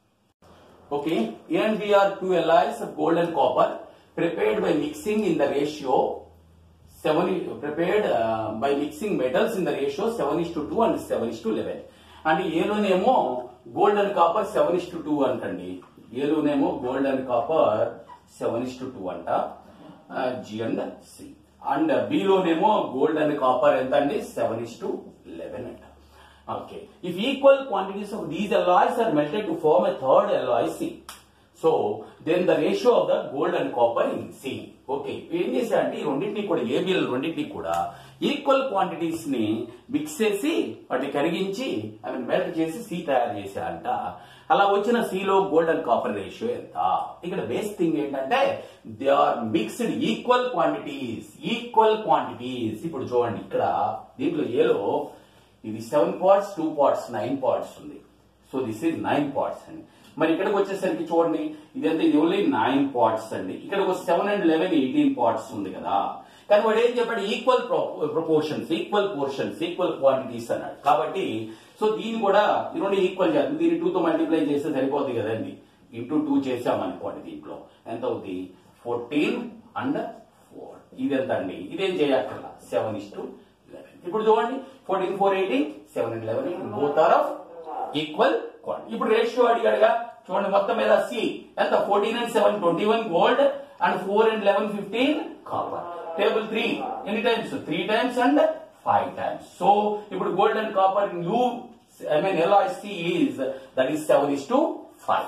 okay and we are two alloys of gold and copper prepared by mixing in the ratio seven prepared uh, by mixing metals in the ratio seven is to two and seven is to eleven. అంటే ఏలోనేమో gold and copper seven is to two అంటండి, ఏలోనేమో gold and copper seven is to two అంట, జి అండ్ సి. అండ్ బిలోనేమో గోల్డ్ అండ్ కాపర్ ఎంత అండి సెవెన్ ఇస్ టు లెవెన్ అంట. Okay, if equal quantities of these alloys are melted to form a third alloy C, so then the ratio of the gold and copper in C. Okay, ఏం చేశారంటే ఈ రెండింటినీ కూడా ఏబిఎల్ రెండింటినీ కూడా ఈక్వల్ క్వాంటిటీస్ ని మిక్స్ చేసి వాటిని కరిగించి అవి మెల్ట్ చేసి సి తయారు చేశారంట. అలా వచ్చిన సిలో గోల్డ్ అండ్ కాపర్ రేషియో ఎంత? ఇక్కడ బేస్ థింగ్ ఏంటంటే they are mixed equal quantities, equal quantities. ఇప్పుడు చూడండి ఇక్కడ దీంట్లో ఏలో ఇది seven parts, two parts, nine parts ఉంది. So this is nine parts అండి. మరి ఇక్కడికి వచ్చేసరికి చూడండి ఇదంతా ఇది ఓన్లీ నైన్ పార్ట్స్ అండి. ఇక్కడ ఒక seven and eleven eighteen parts ఉంది కదా. కానీ వాడు ఏం చెప్పాడు equal proportions, equal portions, equal quantities అన్నాడు. కాబట్టి సో దీన్ని కూడా ఈ రెండు ఈక్వల్ చేద్దాం. దీన్ని టూ తో మల్టిప్లై చేస్తే సరిపోద్ది కదండి. ఇంటూ టూ చేసామనుకోండి దీంట్లో ఎంత అవుతుంది ఫోర్టీన్ అండ్ ఫోర్. ఇది ఎంత అండి, ఇదేం చేయక్కర్లా సెవెన్ ఇస్ టు లెవెన్. ఇప్పుడు చూడండి fourteen four eighteen seven and eleven both are of equal quantity. ఇప్పుడు రేషియో అడిగాడుగా చూడండి మొత్తం మీద సి ఎంత fourteen and seven twenty one gold and four and eleven fifteen copper. Table three ఎన్ని times three times and five times. So ఇప్పుడు gold and copper you I mean alloy C is that is seven is to five.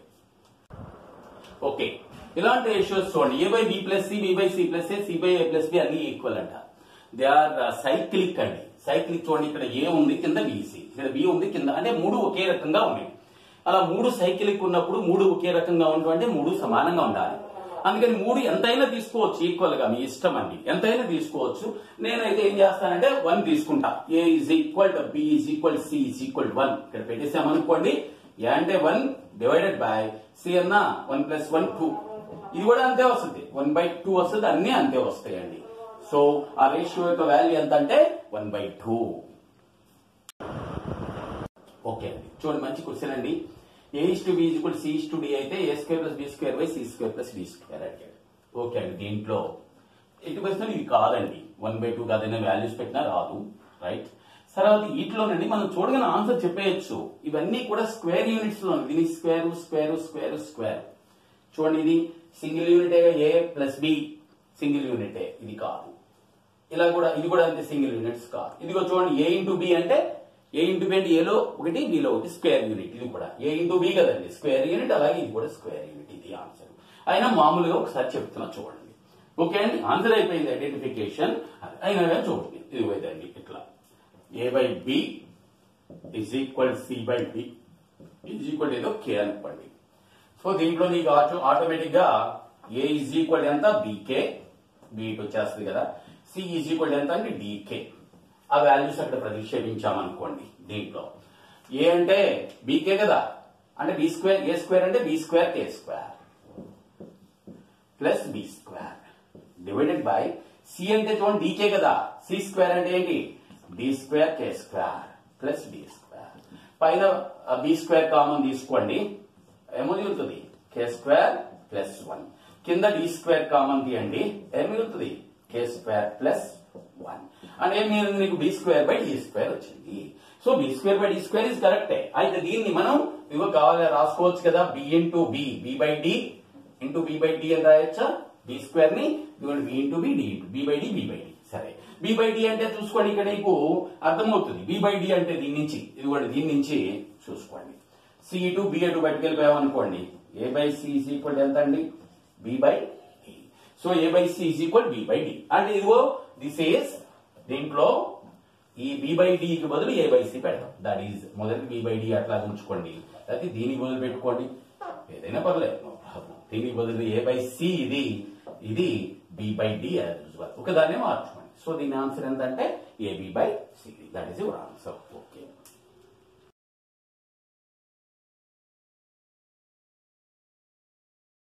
Okay, ఇలాంటి రేషియోస్ చూడండి A by B plus C, B by C plus A, C by A plus B అన్ని ఈక్వల్ అంట. దే ఆర్ సైక్లిక్ అండి. సైక్లిక్ చూడండి ఇక్కడ ఏ ఉంది కింద బిసి, ఇక్కడ బి ఉంది కింద, అంటే మూడు ఒకే రకంగా ఉన్నాయి. అలా మూడు సైక్లిక్ ఉన్నప్పుడు మూడు ఒకే రకంగా ఉన్నటువంటి మూడు సమానంగా ఉండాలి. అందుకని మూడు ఎంతైనా తీసుకోవచ్చు ఈక్వల్ గా, మీ ఇష్టం అండి, ఎంతైనా తీసుకోవచ్చు. నేనైతే ఏం చేస్తానంటే వన్ తీసుకుంటా. A is equal to B is equal C is equal to one ఇక్కడ పెట్టేసామనుకోండి. ఏ అంటే వన్ డివైడెడ్ బై సి అన్న వన్ ప్లస్ వన్ టూ, ఇది కూడా అంతే వస్తుంది, వన్ బై టూ వస్తుంది, అన్ని అంతే వస్తాయండి. సో ఆ రేషియో యొక్క వాల్యూ ఎంత అంటే వన్ బై టూ. ఓకే అండి, చూడండి మంచి క్వశ్చన్ అండి. ఏ is to B is equal C is to D అయితే A square plus B square by C square plus D square అడిగాడు. ఓకే అండి, దీంట్లో ఎటు క్వశ్చన్ ఇది కాదండి, వన్ బై టూ కాదైనా వాల్యూస్ పెట్టినా రాదు, రైట్. తర్వాత వీటిలోనండి మనం చూడగానే ఆన్సర్ చెప్పేయచ్చు. ఇవన్నీ కూడా స్క్వేర్ యూనిట్స్ లో, దీని స్క్వేర్ స్క్వేర్ స్క్వేర్ స్క్వేర్. చూడండి ఇది సింగిల్ యూనిటే, ఏ ప్లస్ బి సింగిల్ యూనిటే, ఇది కాదు. ఇలా కూడా ఇది కూడా అంతే సింగిల్ యూనిట్స్ కాదు. ఇదిగో చూడండి ఏ ఇంటూ బి అంటే ఏ ఇంటూ బి అంటే ఏలో ఒకటి బిలో ఒకటి స్క్వేర్ యూనిట్, ఇది కూడా ఏ ఇంటూ బి కదండి స్క్వేర్ యూనిట్, అలాగే ఇది కూడా స్క్వేర్ యూనిట్. ఇది ఆన్సర్. అయినా మామూలుగా ఒకసారి చెప్తున్నా చూడండి. ఓకే అండి, ఆన్సర్ అయిపోయింది ఐడెంటిఫికేషన్. అయినా కానీ చూడండి ఇది పోయిందండి ఇట్లా A by B is equal C by B is equal ఏదో కే అనుకోండి. సో దీంట్లో నీకు ఆటోమేటిక్ గా ఏ ఈజ్ ఈక్వల్ ఎంత బీకే, బి వచ్చేస్తుంది కదా, సి ఈజ్ ఈక్వల్ ఎంత అంటే డీకే. ఆ వాల్యూస్ అక్కడ ప్రతిక్షేపించామనుకోండి. దీంట్లో ఏ అంటే బీకే కదా, అంటే బి స్క్వేర్, ఏ స్క్వేర్ అంటే B square K square plus B square divided by C అంటే చూడండి డీకే కదా, సి స్క్వేర్ అంటే ఏంటి D square K square plus D square. పైన బి స్క్వేర్ కామన్ తీసుకోండి, ఏమో మిగులుతుంది కే స్క్వేర్ ప్లస్ వన్. కింద డి స్క్వేర్ కామన్ తీయండి, ఏం మిగులుతుంది కే స్క్వేర్ ప్లస్ వన్. అంటే ఏం మిగిలింది నీకు B square by D square వచ్చింది. So B square by D square is కరెక్టే. అయితే దీన్ని మనం ఇవ్వ కావాలి రాసుకోవచ్చు కదా, B into B, B by D into B by D అని రాయొచ్చా, బి స్క్వేర్ ని ఇవ్వండి B into B D into B by D B by D. సరే బి బై డి అంటే చూసుకోండి, ఇక్కడ నీకు అర్థమవుతుంది. బి బై డి అంటే దీని నుంచి ఇదిగోండి, దీని నుంచి చూసుకోండి. సి టు బి అటు బయటకు వెళ్ళిపోయాం అనుకోండి, A by C is equal ఎంత అండి B by D. So A by C is equal B by D. అంటే ఇదిగో దిస్ ఈజ్ దీంట్లో ఈ బి బై డికి బదులు ఏ బై సి పెడతాం. దట్ ఈజ్ మొదటి బి బై డి అట్లా ఉంచుకోండి, అయితే దీనికి బదులు పెట్టుకోండి, ఏదైనా పర్లేదు, దీనికి బదులు ఏ బై సి, ఇది ఇది బి బై డి ఒక దాన్నే మార్చుకోండి. సో దీని ఆన్సర్ ఏంటంటే A B by C. That is your answer. Okay.